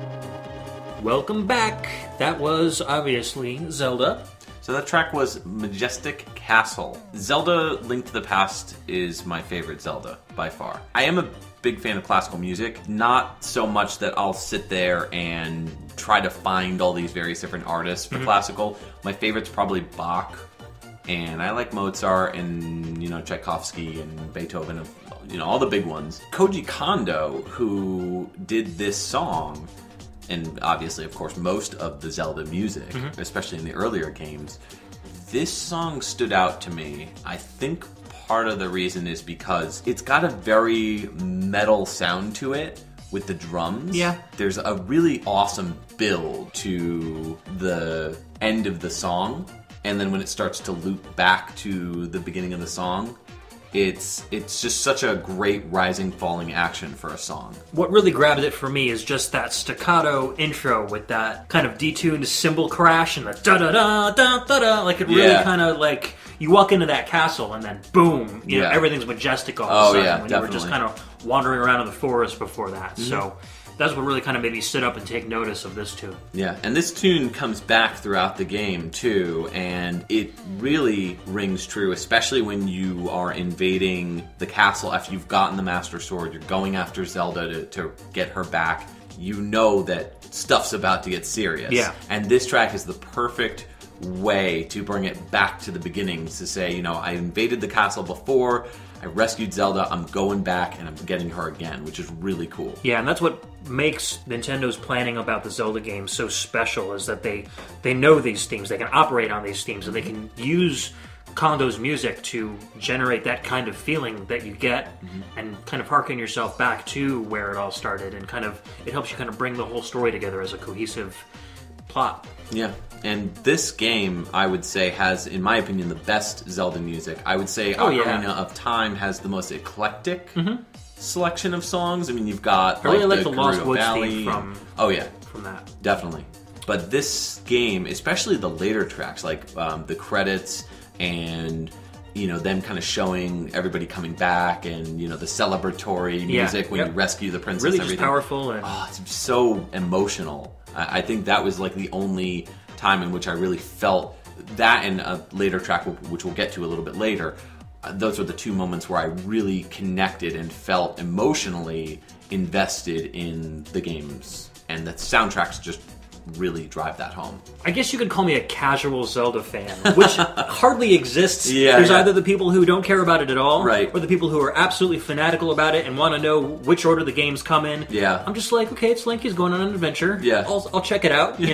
Speaker 1: Welcome back. That was obviously Zelda.
Speaker 2: So that track was Majestic Castle. Zelda Link to the Past is my favorite Zelda, by far. I am a big fan of classical music, not so much that I'll sit there and try to find all these various different artists for classical. My favorite's probably Bach, and I like Mozart and, Tchaikovsky and Beethoven, all the big ones. Koji Kondo, who did this song, and obviously, of course, most of the Zelda music, especially in the earlier games, this song stood out to me. I think part of the reason is because it's got a very metal sound to it with the drums.
Speaker 1: Yeah.
Speaker 2: There's a really awesome build to the end of the song, and then when it starts to loop back to the beginning of the song, it's just such a great rising falling action for a song.
Speaker 1: What really grabbed it for me is just that staccato intro with that kind of detuned cymbal crash and the da-da-da-da-da-da. Like it really kind of like, you walk into that castle and then boom, everything's majestic all of a sudden. When
Speaker 2: definitely.
Speaker 1: You were just kind of wandering around in the forest before that. So that's what really kind of made me sit up and take notice of this tune.
Speaker 2: Yeah, and this tune comes back throughout the game too, and it really rings true, especially when you are invading the castle after you've gotten the Master Sword. You're going after Zelda to get her back. You know that stuff's about to get serious.
Speaker 1: Yeah.
Speaker 2: And this track is the perfect way to bring it back to the beginnings, to say, I invaded the castle before, I rescued Zelda, I'm going back and I'm getting her again, which is really cool.
Speaker 1: Yeah, and that's what makes Nintendo's planning about the Zelda games so special, is that they know these themes, they can operate on these themes, and they can use Kondo's music to generate that kind of feeling that you get and kind of harken yourself back to where it all started, and kind of it helps you kind of bring the whole story together as a cohesive plot.
Speaker 2: Yeah, and this game, I would say, has, in my opinion, the best Zelda music. I would say Ocarina of Time has the most eclectic selection of songs. I mean, you've got
Speaker 1: I really like
Speaker 2: the
Speaker 1: the Lost
Speaker 2: Gerudo
Speaker 1: Woods
Speaker 2: Valley.
Speaker 1: theme from that.
Speaker 2: Definitely. But this game, especially the later tracks, like the credits and them kind of showing everybody coming back, and the celebratory music when you rescue the princess.
Speaker 1: Really
Speaker 2: and everything.
Speaker 1: just powerful and
Speaker 2: it's so emotional. I think that was like the only time in which I really felt that, and a later track, which we'll get to a little bit later. Those were the two moments where I really connected and felt emotionally invested in the games, and the soundtracks just really drive that home.
Speaker 1: I guess you could call me a casual Zelda fan, which hardly exists. There's either the people who don't care about it at all, or the people who are absolutely fanatical about it and want to know which order the games come in. I'm just like, okay, it's Link, he's going on an adventure. I'll check it out.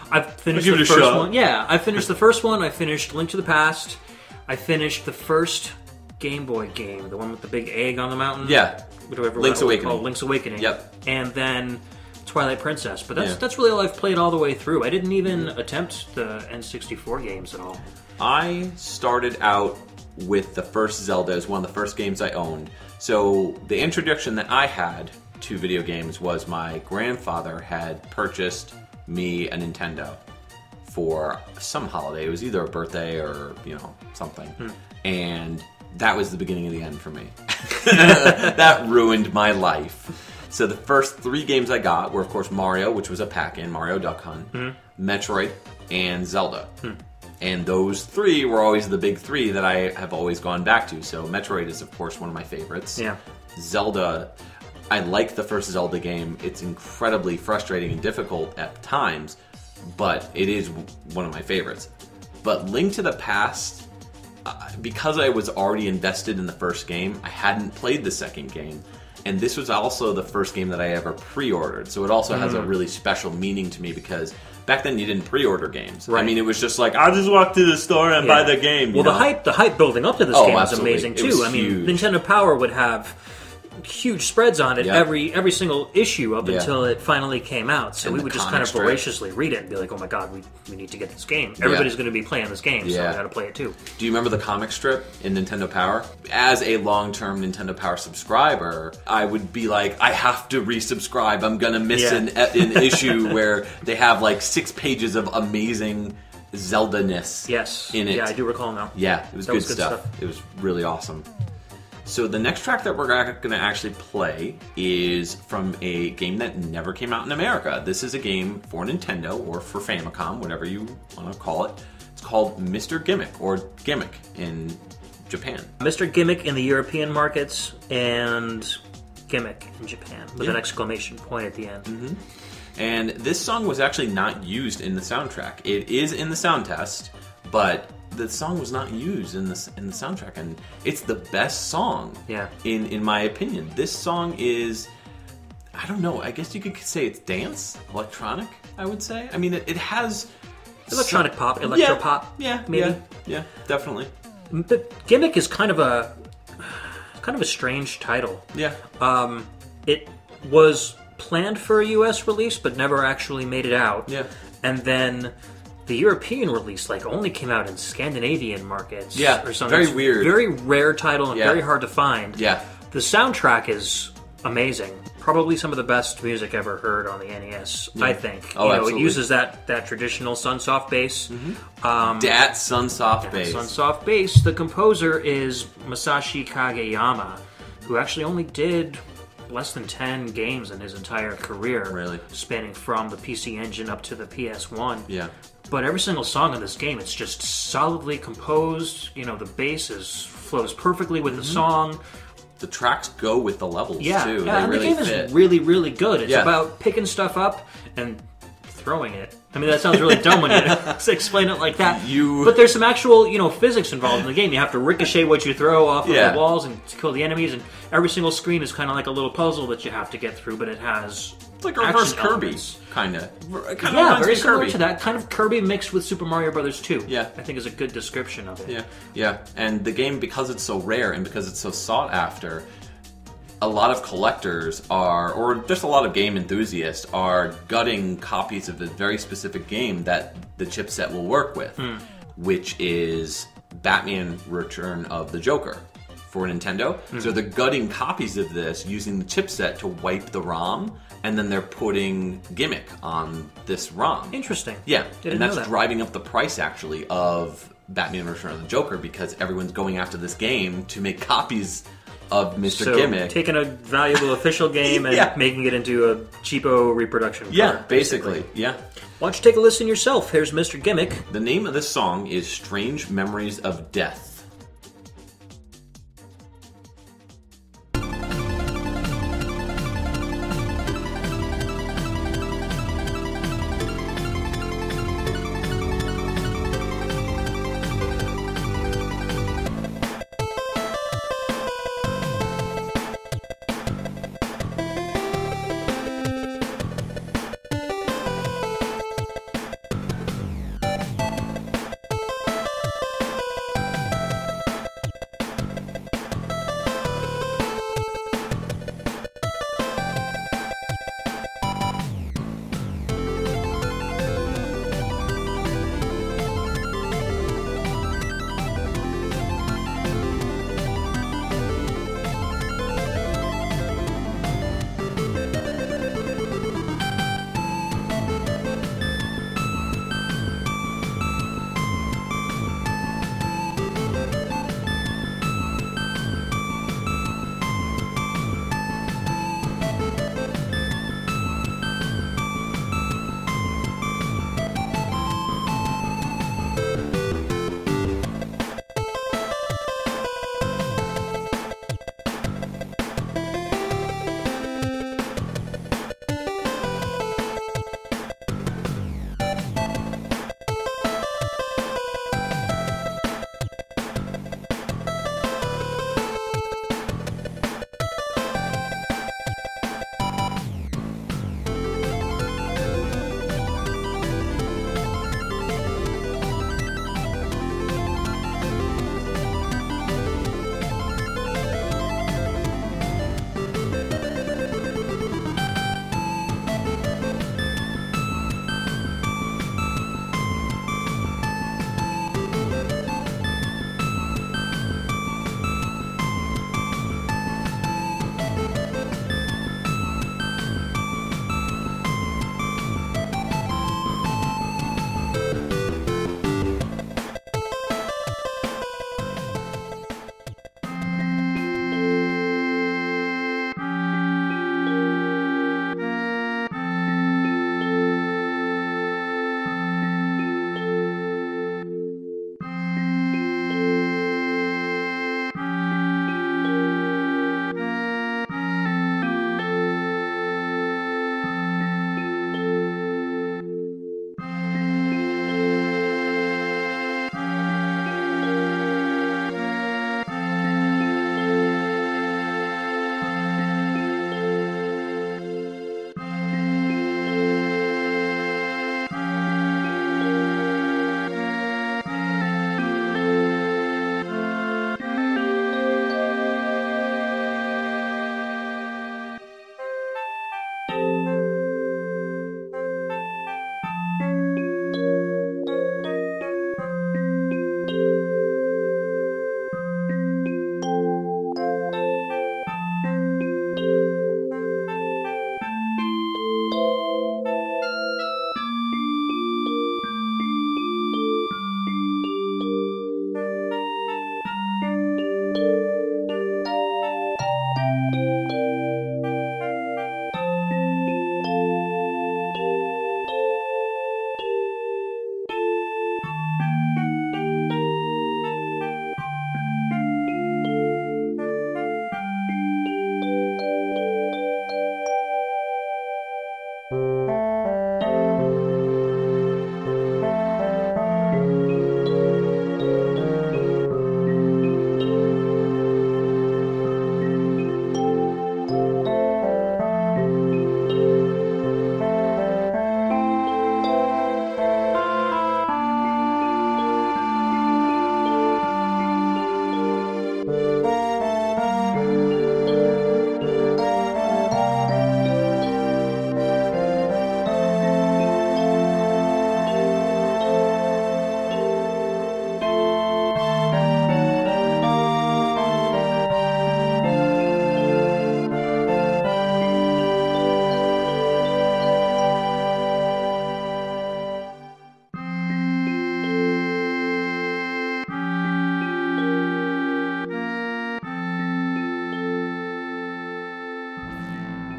Speaker 1: I've finished
Speaker 2: I'll
Speaker 1: the
Speaker 2: give it a
Speaker 1: first
Speaker 2: shot.
Speaker 1: one. Yeah, I finished the first one. I finished Link to the Past. I finished the first Game Boy game, the one with the big egg on the mountain.
Speaker 2: Yeah.
Speaker 1: Whatever
Speaker 2: Link's
Speaker 1: what we
Speaker 2: Awakening.
Speaker 1: call Link's Awakening.
Speaker 2: Yep.
Speaker 1: And then Twilight Princess. But that's
Speaker 2: Yeah.
Speaker 1: that's really all I've played all the way through. I didn't even attempt the N64 games at all.
Speaker 2: I started out with the first Zelda as one of the first games I owned. So the introduction that I had to video games was my grandfather had purchased me a Nintendo for some holiday. It was either a birthday or, something. And that was the beginning of the end for me. That ruined my life. So the first 3 games I got were, of course, Mario, which was a pack-in, Mario Duck Hunt, Metroid, and Zelda. And those 3 were always the big 3 that I have always gone back to. So Metroid is, of course, one of my favorites.
Speaker 1: Yeah.
Speaker 2: Zelda, I like the first Zelda game. It's incredibly frustrating and difficult at times, but it is one of my favorites. But Link to the Past, because I was already invested in the first game, I hadn't played the second game. And this was also the first game that I ever pre-ordered. So it also has a really special meaning to me because back then you didn't pre-order games.
Speaker 1: Right.
Speaker 2: I mean, it was just like, I'll just walk to the store and buy the game.
Speaker 1: Well, the hype building up to this game was
Speaker 2: absolutely.
Speaker 1: amazing
Speaker 2: It
Speaker 1: too.
Speaker 2: was
Speaker 1: I mean,
Speaker 2: huge.
Speaker 1: Nintendo Power would have huge spreads on it
Speaker 2: Yeah.
Speaker 1: every single issue up
Speaker 2: Yeah.
Speaker 1: until it finally came out. So
Speaker 2: And
Speaker 1: we
Speaker 2: the
Speaker 1: would just
Speaker 2: comic
Speaker 1: kind of
Speaker 2: strip.
Speaker 1: voraciously read it and be like, "Oh my god, we need to get this game. Everybody's going to be playing this game, so
Speaker 2: Yeah.
Speaker 1: we got to play it too."
Speaker 2: Do you remember the comic strip in Nintendo Power? As a long-term Nintendo Power subscriber, I would be like, I have to resubscribe. I'm going to miss
Speaker 1: Yeah.
Speaker 2: an issue where they have like 6 pages of amazing Zelda-ness
Speaker 1: Yes,
Speaker 2: in it.
Speaker 1: yeah, I do recall now.
Speaker 2: Yeah, it was
Speaker 1: That
Speaker 2: good,
Speaker 1: was good
Speaker 2: stuff.
Speaker 1: stuff.
Speaker 2: It was really awesome. So the next track that we're going to actually play is from a game that never came out in America. This is a game for Nintendo or for Famicom, whatever you want to call it. It's called Mr. Gimmick or Gimmick in Japan.
Speaker 1: Mr. Gimmick in the European markets and Gimmick in Japan with
Speaker 2: Yeah.
Speaker 1: an exclamation point at the end.
Speaker 2: And this song was actually not used in the soundtrack. It is in the sound test, but the song was not used in the soundtrack, and it's the best song.
Speaker 1: Yeah.
Speaker 2: In my opinion, this song is, I don't know. I guess you could say it's dance, electronic. I would say. I mean, it has
Speaker 1: Electronic pop, electro pop.
Speaker 2: Yeah,
Speaker 1: maybe.
Speaker 2: yeah, definitely.
Speaker 1: But Gimmick is kind of a strange title.
Speaker 2: Yeah,
Speaker 1: It was planned for a US release, but never actually made it out.
Speaker 2: Yeah.
Speaker 1: And then the European release only came out in Scandinavian markets.
Speaker 2: Yeah,
Speaker 1: or something.
Speaker 2: very
Speaker 1: It's
Speaker 2: weird.
Speaker 1: Very rare title and
Speaker 2: Yeah.
Speaker 1: very hard to find.
Speaker 2: Yeah.
Speaker 1: The soundtrack is amazing. Probably some of the best music ever heard on the NES, I think.
Speaker 2: Oh,
Speaker 1: It
Speaker 2: absolutely.
Speaker 1: uses that traditional Sunsoft bass.
Speaker 2: Dat Sunsoft bass.
Speaker 1: Sunsoft bass. The composer is Masashi Kageyama, who actually only did less than 10 games in his entire career.
Speaker 2: Really?
Speaker 1: Spanning from the PC Engine up to the PS1.
Speaker 2: Yeah.
Speaker 1: But every single song in this game, it's just solidly composed. The bass flows perfectly with the song.
Speaker 2: The tracks go with the levels
Speaker 1: Yeah,
Speaker 2: too.
Speaker 1: yeah,
Speaker 2: They
Speaker 1: and
Speaker 2: really
Speaker 1: the game
Speaker 2: fit.
Speaker 1: is really, really good. It's
Speaker 2: Yeah.
Speaker 1: about picking stuff up and throwing it. I mean, that sounds really dumb when you explain it like that. But there's some actual, physics involved in the game. You have to ricochet what you throw off of
Speaker 2: Yeah.
Speaker 1: the walls and kill the enemies, and every single screen is kind of like a little puzzle that you have to get through, but it has
Speaker 2: It's like a reverse
Speaker 1: action
Speaker 2: Kirby,
Speaker 1: elements.
Speaker 2: kind of.
Speaker 1: Yeah, very similar to that. Kind of Kirby mixed with Super Mario Brothers 2.
Speaker 2: Yeah.
Speaker 1: I think is a good description of it.
Speaker 2: Yeah, yeah. And the game, because it's so rare and because it's so sought after, a lot of collectors are, or just a lot of game enthusiasts are gutting copies of a very specific game that the chipset will work with, which is Batman Return of the Joker for Nintendo. So they're gutting copies of this using the chipset to wipe the ROM, and then they're putting Gimmick on this ROM.
Speaker 1: Interesting.
Speaker 2: Yeah,
Speaker 1: Didn't
Speaker 2: and
Speaker 1: know
Speaker 2: that's
Speaker 1: that.
Speaker 2: driving up the price actually of Batman Return of the Joker because everyone's going after this game to make copies of Mr.
Speaker 1: So
Speaker 2: Gimmick.
Speaker 1: taking a valuable official game and
Speaker 2: Yeah.
Speaker 1: making it into a cheapo reproduction.
Speaker 2: Yeah,
Speaker 1: part,
Speaker 2: basically. Yeah.
Speaker 1: Why don't you take a listen yourself? Here's Mr. Gimmick.
Speaker 2: The name of this song is Strange Memories of Death.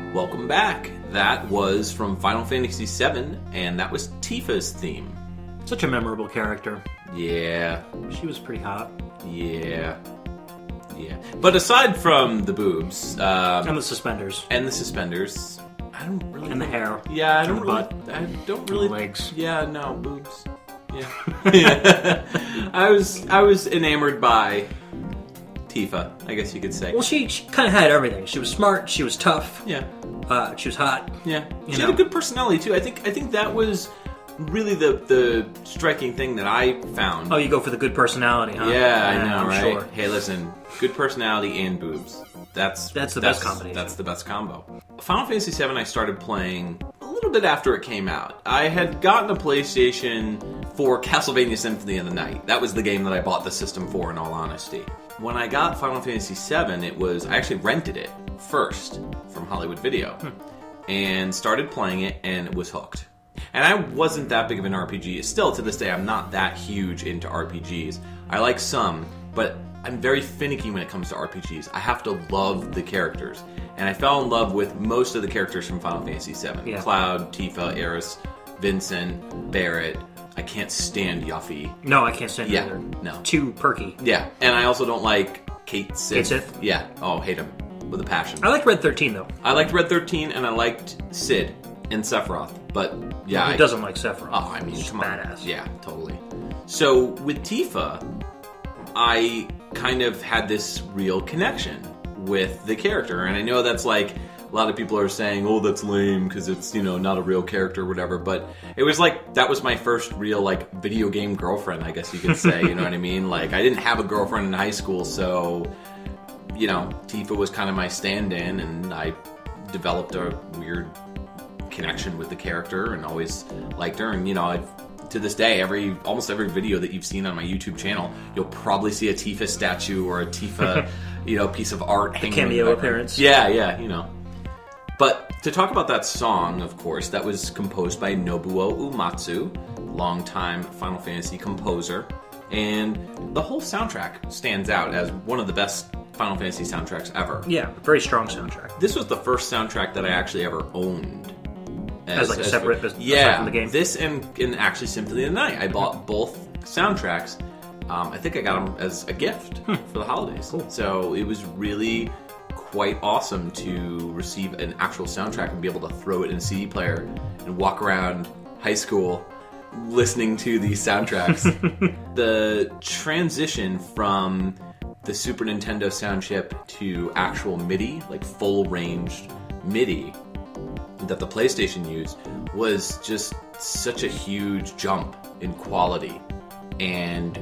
Speaker 2: Welcome back. That was from Final Fantasy VII, and that was Tifa's theme.
Speaker 1: Such a memorable character.
Speaker 2: Yeah.
Speaker 1: She was pretty hot.
Speaker 2: Yeah. But aside from the boobs...
Speaker 1: and the suspenders.
Speaker 2: I don't really...
Speaker 1: And the hair.
Speaker 2: Yeah, I don't really...
Speaker 1: Legs.
Speaker 2: Yeah, no, boobs. Yeah. I was enamored by Tifa, I guess you could say.
Speaker 1: Well, she kind of had everything. She was smart. She was tough.
Speaker 2: Yeah.
Speaker 1: She was hot.
Speaker 2: Yeah. She had a good personality, too. I think that was really the striking thing that I found.
Speaker 1: Oh, you go for the good personality, huh?
Speaker 2: Yeah, I know, right?
Speaker 1: Sure.
Speaker 2: Hey, listen, good personality and boobs. That's
Speaker 1: the best combination.
Speaker 2: That's the best combo. Final Fantasy VII I started playing a little bit after it came out. I had gotten a PlayStation for Castlevania Symphony of the Night. That was the game that I bought the system for, in all honesty. When I got Final Fantasy VII, I actually rented it first from Hollywood Video and started playing it and was hooked. And I wasn't that big of an RPG. Still, to this day, I'm not that huge into RPGs. I like some, but I'm very finicky when it comes to RPGs. I have to love the characters. And I fell in love with most of the characters from Final Fantasy VII.
Speaker 1: Yeah.
Speaker 2: Cloud, Tifa, Aeris, Vincent, Barret. I can't stand Yuffie.
Speaker 1: No, I can't stand either.
Speaker 2: No.
Speaker 1: Too perky.
Speaker 2: Yeah, and I also don't like Cait Sith.
Speaker 1: Cait Sith?
Speaker 2: Yeah. Oh, hate him. With a passion.
Speaker 1: I liked Red 13, though.
Speaker 2: I liked Red 13, and I liked Cid and Sephiroth. But, yeah.
Speaker 1: Who doesn't like Sephiroth?
Speaker 2: Oh, I mean, come on.
Speaker 1: Badass.
Speaker 2: Yeah, totally. So, with Tifa, I kind of had this real connection with the character. And I know that's like, a lot of people are saying, oh, that's lame because it's, not a real character or whatever. But it was like, that was my first real, video game girlfriend, I guess you could say. You know what I mean? Like, I didn't have a girlfriend in high school, so, Tifa was kind of my stand-in, and I developed a weird connection with the character and always liked her. And, to this day, almost every video that you've seen on my YouTube channel, you'll probably see a Tifa statue or a Tifa, piece of art hanging.
Speaker 1: Cameo appearance.
Speaker 2: Yeah. But to talk about that song, of course, that was composed by Nobuo Uematsu, longtime Final Fantasy composer, and the whole soundtrack stands out as one of the best Final Fantasy soundtracks ever.
Speaker 1: Yeah, very strong soundtrack.
Speaker 2: This was the first soundtrack that I actually ever owned.
Speaker 1: As separate from the game?
Speaker 2: This and actually Symphony of the Night. I bought both soundtracks. I think I got them as a gift for the holidays.
Speaker 1: Cool.
Speaker 2: So it was really quite awesome to receive an actual soundtrack and be able to throw it in a CD player and walk around high school listening to these soundtracks. The transition from the Super Nintendo sound chip to actual MIDI, like full-ranged MIDI, that the PlayStation used was just such a huge jump in quality. And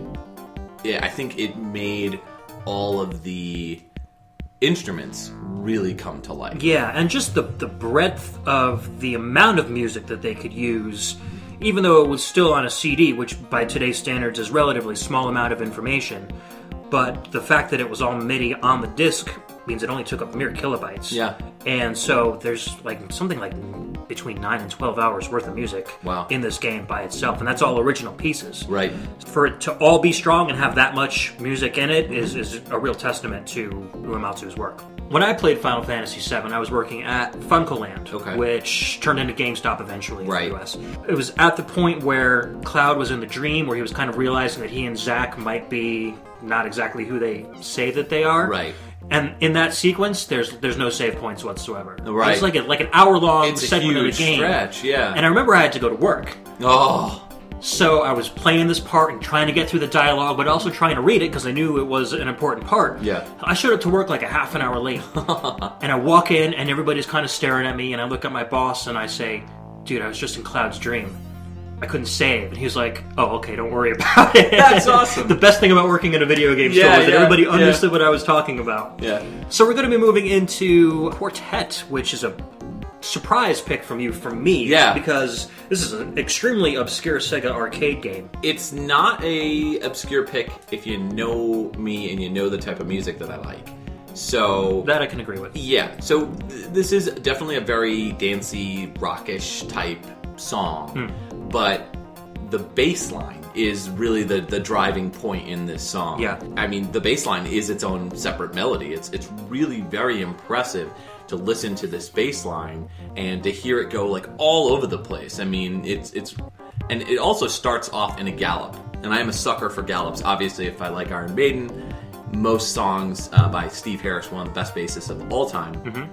Speaker 2: I think it made all of the instruments really come to life.
Speaker 1: Yeah, and just the breadth of the amount of music that they could use, even though it was still on a CD, which by today's standards is relatively small amount of information. But the fact that it was all MIDI on the disc means it only took up mere kilobytes.
Speaker 2: Yeah.
Speaker 1: And so there's something like between 9 and 12 hours worth of music in this game by itself. And that's all original pieces.
Speaker 2: Right.
Speaker 1: For it to all be strong and have that much music in it is a real testament to Uematsu's work. When I played Final Fantasy VII, I was working at FuncoLand, which turned into GameStop eventually in the US. It was at the point where Cloud was in the dream, where he was kind of realizing that he and Zack might be not exactly who they say that they are.
Speaker 2: Right.
Speaker 1: And in that sequence, there's no save points whatsoever.
Speaker 2: Right.
Speaker 1: It's like an hour-long
Speaker 2: it's
Speaker 1: segment
Speaker 2: a huge
Speaker 1: of the game.
Speaker 2: Stretch, yeah.
Speaker 1: And I remember I had to go to work.
Speaker 2: Oh.
Speaker 1: So I was playing this part and trying to get through the dialogue, but also trying to read it because I knew it was an important part.
Speaker 2: Yeah.
Speaker 1: I showed up to work like a half an hour late. And I walk in and everybody's kind of staring at me, and I look at my boss and I say, dude, I was just in Cloud's dream. I couldn't save. And he was like, oh, okay, don't worry about it.
Speaker 2: That's awesome.
Speaker 1: The best thing about working in a video game store is that everybody understood what I was talking about.
Speaker 2: Yeah.
Speaker 1: So we're going to be moving into Quartet, which is a surprise pick from me.
Speaker 2: Yeah.
Speaker 1: Because this is an extremely obscure Sega arcade game.
Speaker 2: It's not a obscure pick if you know me and you know the type of music that I like. So
Speaker 1: that I can agree with.
Speaker 2: Yeah. So this is definitely a very dancey, rockish type song. But the bass line is really the driving point in this song.
Speaker 1: Yeah.
Speaker 2: I mean, the bass line is its own separate melody. It's really very impressive to listen to this bass line and to hear it go like all over the place. I mean, and it also starts off in a gallop. And I am a sucker for gallops. Obviously, if I like Iron Maiden, most songs by Steve Harris, one of the best bassists of all time,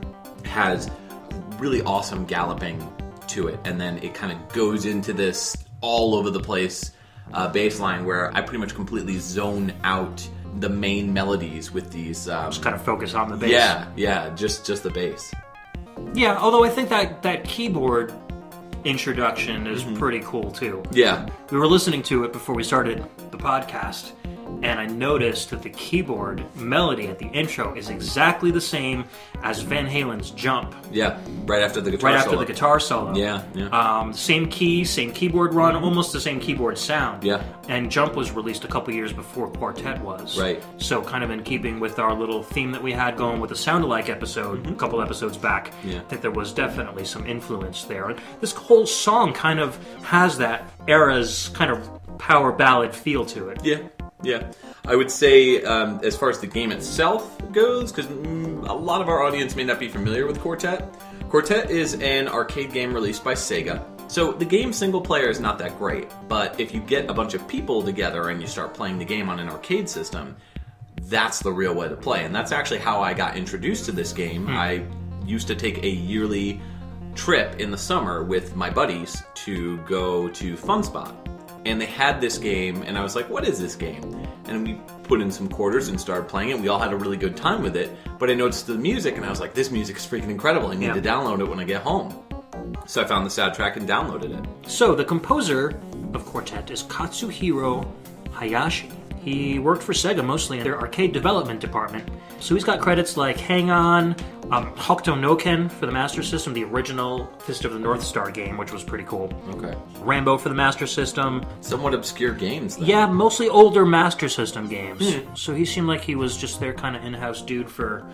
Speaker 2: has really awesome galloping to it. And then it kind of goes into this all over the place bass line where I pretty much completely zone out the main melodies with these.
Speaker 1: Just kind of focus on the bass.
Speaker 2: Yeah, just the bass.
Speaker 1: Yeah, although I think that keyboard introduction is pretty cool too.
Speaker 2: Yeah.
Speaker 1: We were listening to it before we started the podcast, and I noticed that the keyboard melody at the intro is exactly the same as Van Halen's Jump.
Speaker 2: Yeah, right after the guitar solo.
Speaker 1: Yeah. Same key, same keyboard run, almost the same keyboard sound.
Speaker 2: Yeah.
Speaker 1: And Jump was released a couple years before Quartet was.
Speaker 2: Right.
Speaker 1: So kind of in keeping with our little theme that we had going with the Sound-Alike episode a couple episodes back, I think there was definitely some influence there. And this whole song kind of has that era's kind of power ballad feel to it.
Speaker 2: Yeah. I would say, as far as the game itself goes, because a lot of our audience may not be familiar with Quartet. Quartet is an arcade game released by Sega. So the game single player is not that great, but if you get a bunch of people together and you start playing the game on an arcade system, that's the real way to play. And that's actually how I got introduced to this game. I used to take a yearly trip in the summer with my buddies to go to FunSpot. And they had this game, and I was like, what is this game? And we put in some quarters and started playing it. We all had a really good time with it. But I noticed the music, and I was like, this music is freaking incredible. I need to download it when I get home. So I found the soundtrack and downloaded it.
Speaker 1: So the composer of Quartet is Katsuhiro Hayashi. He worked for Sega mostly in their arcade development department. So he's got credits like Hang On, Hokuto no Ken for the Master System, the original Fist of the North Star game, which was pretty cool.
Speaker 2: Okay.
Speaker 1: Rambo for the Master System.
Speaker 2: Somewhat obscure games, though.
Speaker 1: Yeah, mostly older Master System games. So he seemed like he was just their kind of in-house dude for...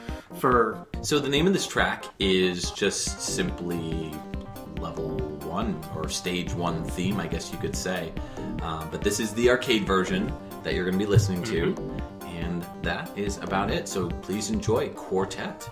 Speaker 2: So the name of this track is just simply Level 1, or Stage 1 theme, I guess you could say. But this is the arcade version that you're going to be listening to, and that is about it. So please enjoy Quartet.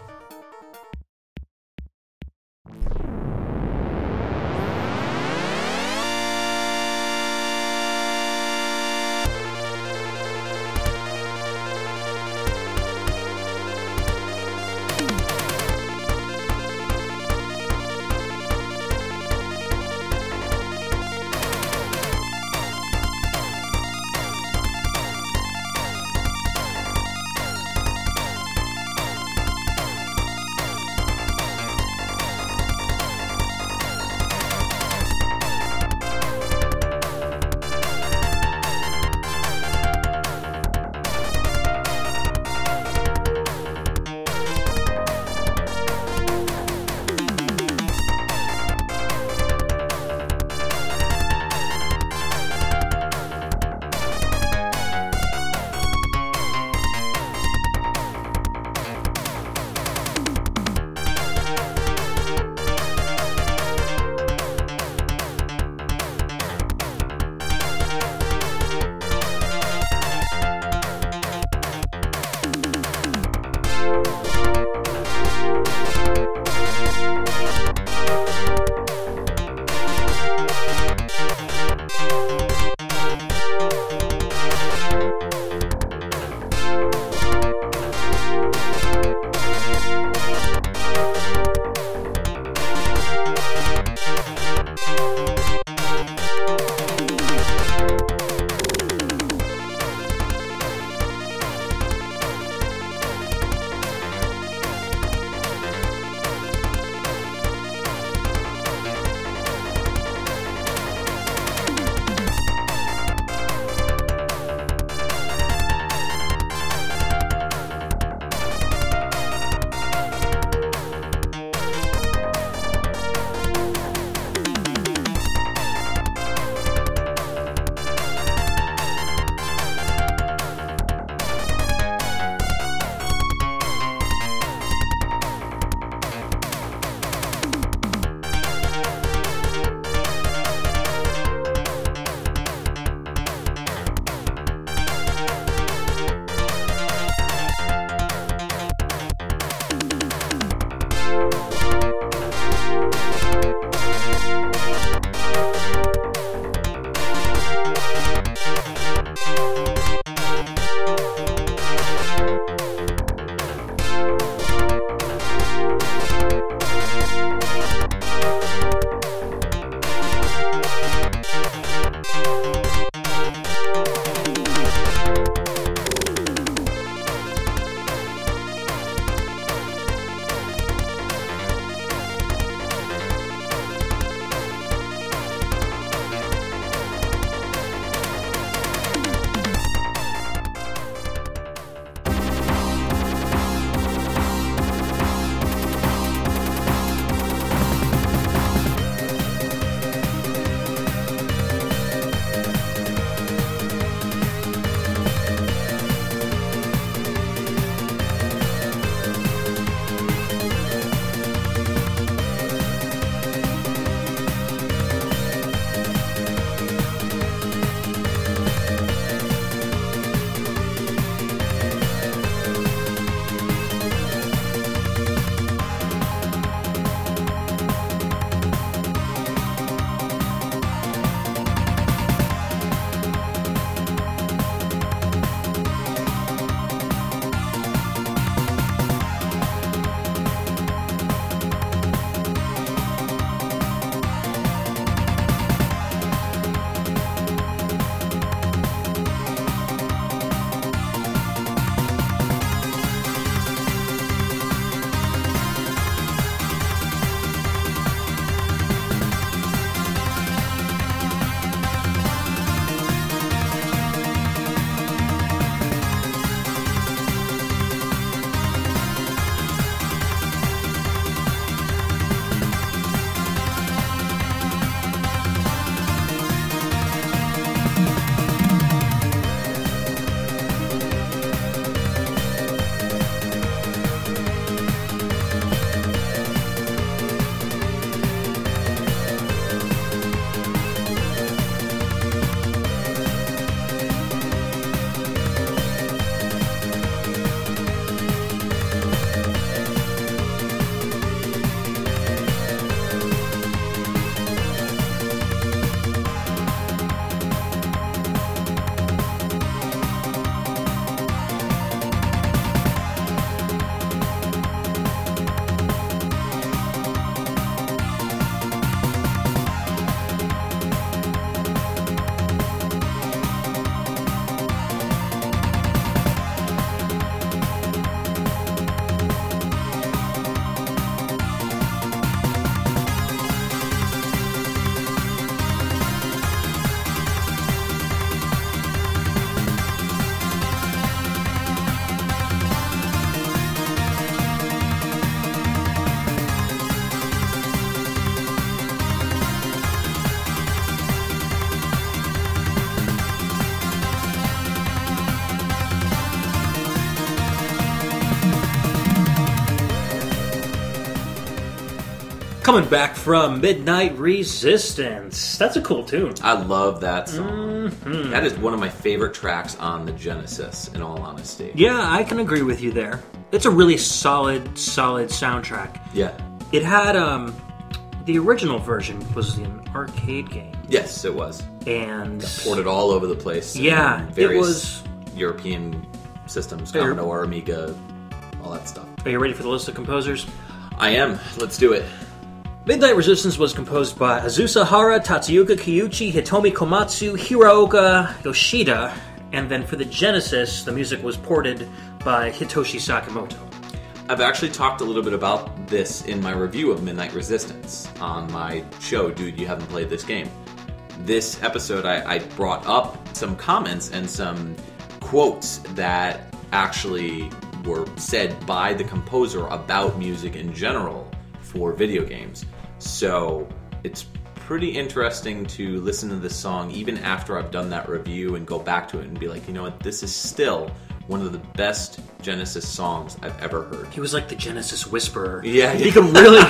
Speaker 1: Coming back from Midnight Resistance. That's a cool tune.
Speaker 2: I love that song. Mm-hmm. That is one of my favorite tracks on the Genesis, in all honesty.
Speaker 1: Yeah, I can agree with you there. It's a really solid soundtrack.
Speaker 2: Yeah.
Speaker 1: It had, the original version was an arcade game.
Speaker 2: Yes, it was.
Speaker 1: And
Speaker 2: got ported all over the place.
Speaker 1: Yeah,
Speaker 2: various
Speaker 1: it was
Speaker 2: European systems, Commodore, Amiga, all that stuff.
Speaker 1: Are you ready for the list of composers?
Speaker 2: I am. Let's do it.
Speaker 1: Midnight Resistance was composed by Azusa Hara, Tatsuyuka Kiyuchi, Hitomi Komatsu, Hiraoka Yoshida, and then for the Genesis, the music was ported by Hitoshi Sakamoto.
Speaker 2: I've actually talked a little bit about this in my review of Midnight Resistance on my show, Dude, You Haven't Played This Game. This episode, I brought up some comments and some quotes that actually were said by the composer about music in general for video games. So it's pretty interesting to listen to this song even after I've done that review and go back to it and be like, you know what, this is still one of the best Genesis songs I've ever heard.
Speaker 1: He was like the Genesis whisperer.
Speaker 2: Yeah.
Speaker 1: He could really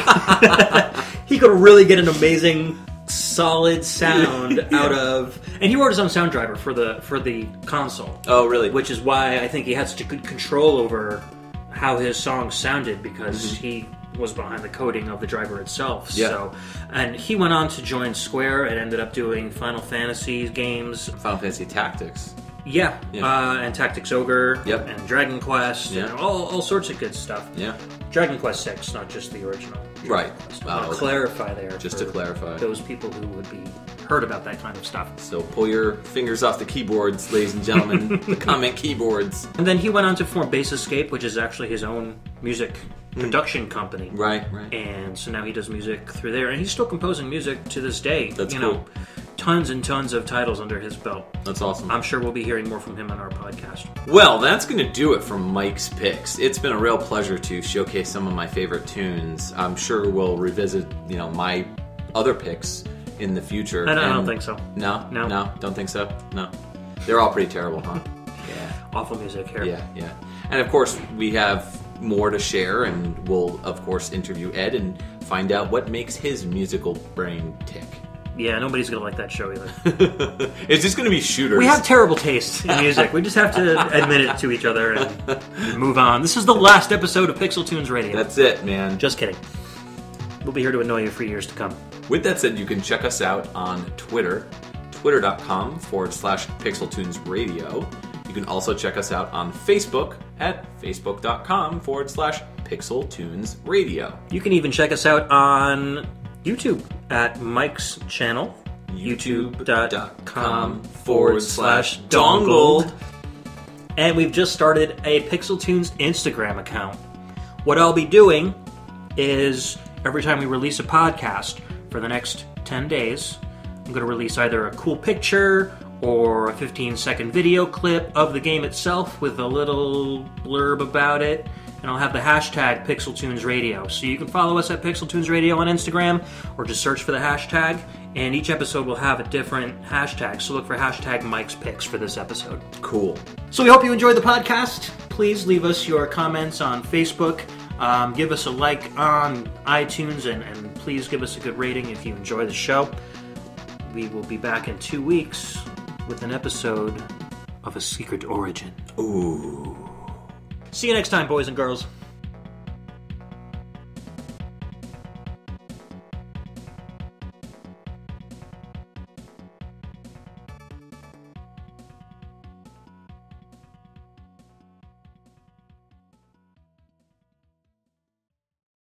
Speaker 1: he could really get an amazing solid sound out of, and he wrote his own sound driver for the console.
Speaker 2: Oh, really?
Speaker 1: Which is why I think he had such a good control over how his songs sounded, because he was behind the coding of the driver itself.
Speaker 2: Yeah.
Speaker 1: So, and he went on to join Square and ended up doing Final Fantasy games.
Speaker 2: Final Fantasy Tactics.
Speaker 1: Yeah. And Tactics Ogre.
Speaker 2: Yep.
Speaker 1: And Dragon Quest.
Speaker 2: Yeah.
Speaker 1: And all sorts of good stuff.
Speaker 2: Yeah.
Speaker 1: Dragon Quest 6, not just the original.
Speaker 2: Right.
Speaker 1: I want to clarify there.
Speaker 2: Just to clarify.
Speaker 1: Those people who would be heard about that kind of stuff.
Speaker 2: So pull your fingers off the keyboards, ladies and gentlemen, the comment keyboards.
Speaker 1: And then he went on to form Bass Escape, which is actually his own music production company.
Speaker 2: Right.
Speaker 1: And so now he does music through there, and he's still composing music to this day.
Speaker 2: That's
Speaker 1: you
Speaker 2: cool.
Speaker 1: know, tons and tons of titles under his belt.
Speaker 2: That's awesome.
Speaker 1: I'm sure we'll be hearing more from him on our podcast.
Speaker 2: Well, that's going to do it for Mike's Picks. It's been a real pleasure to showcase some of my favorite tunes. I'm sure we'll revisit, my other picks in the future.
Speaker 1: I don't think so.
Speaker 2: No? Don't think so? No. They're all pretty terrible, huh?
Speaker 1: Yeah. Awful music here.
Speaker 2: Yeah. And of course, we have more to share, and we'll, of course, interview Ed and find out what makes his musical brain tick.
Speaker 1: Yeah, nobody's going to like that show either.
Speaker 2: It's just going to be shooters.
Speaker 1: We have terrible taste in music. We just have to admit it to each other and move on. This is the last episode of Pixel Tunes Radio.
Speaker 2: That's it, man.
Speaker 1: Just kidding. We'll be here to annoy you for years to come.
Speaker 2: With that said, you can check us out on Twitter, twitter.com/PixelTunesRadio. You can also check us out on Facebook at facebook.com/PixelTunesRadio.
Speaker 1: You can even check us out on YouTube at Mike's channel, youtube.com/dongled. And we've just started a Pixel Tunes Instagram account. What I'll be doing is every time we release a podcast for the next 10 days, I'm going to release either a cool picture or a 15-second video clip of the game itself with a little blurb about it. And I'll have the hashtag PixelTunesRadio. So you can follow us at PixelTunesRadio on Instagram, or just search for the hashtag. And each episode will have a different hashtag. So look for hashtag Mike's Picks for this episode.
Speaker 2: Cool.
Speaker 1: So we hope you enjoyed the podcast. Please leave us your comments on Facebook. Give us a like on iTunes, and please give us a good rating if you enjoy the show. We will be back in 2 weeks with an episode of A Secret Origin.
Speaker 2: Ooh.
Speaker 1: See you next time, boys and girls.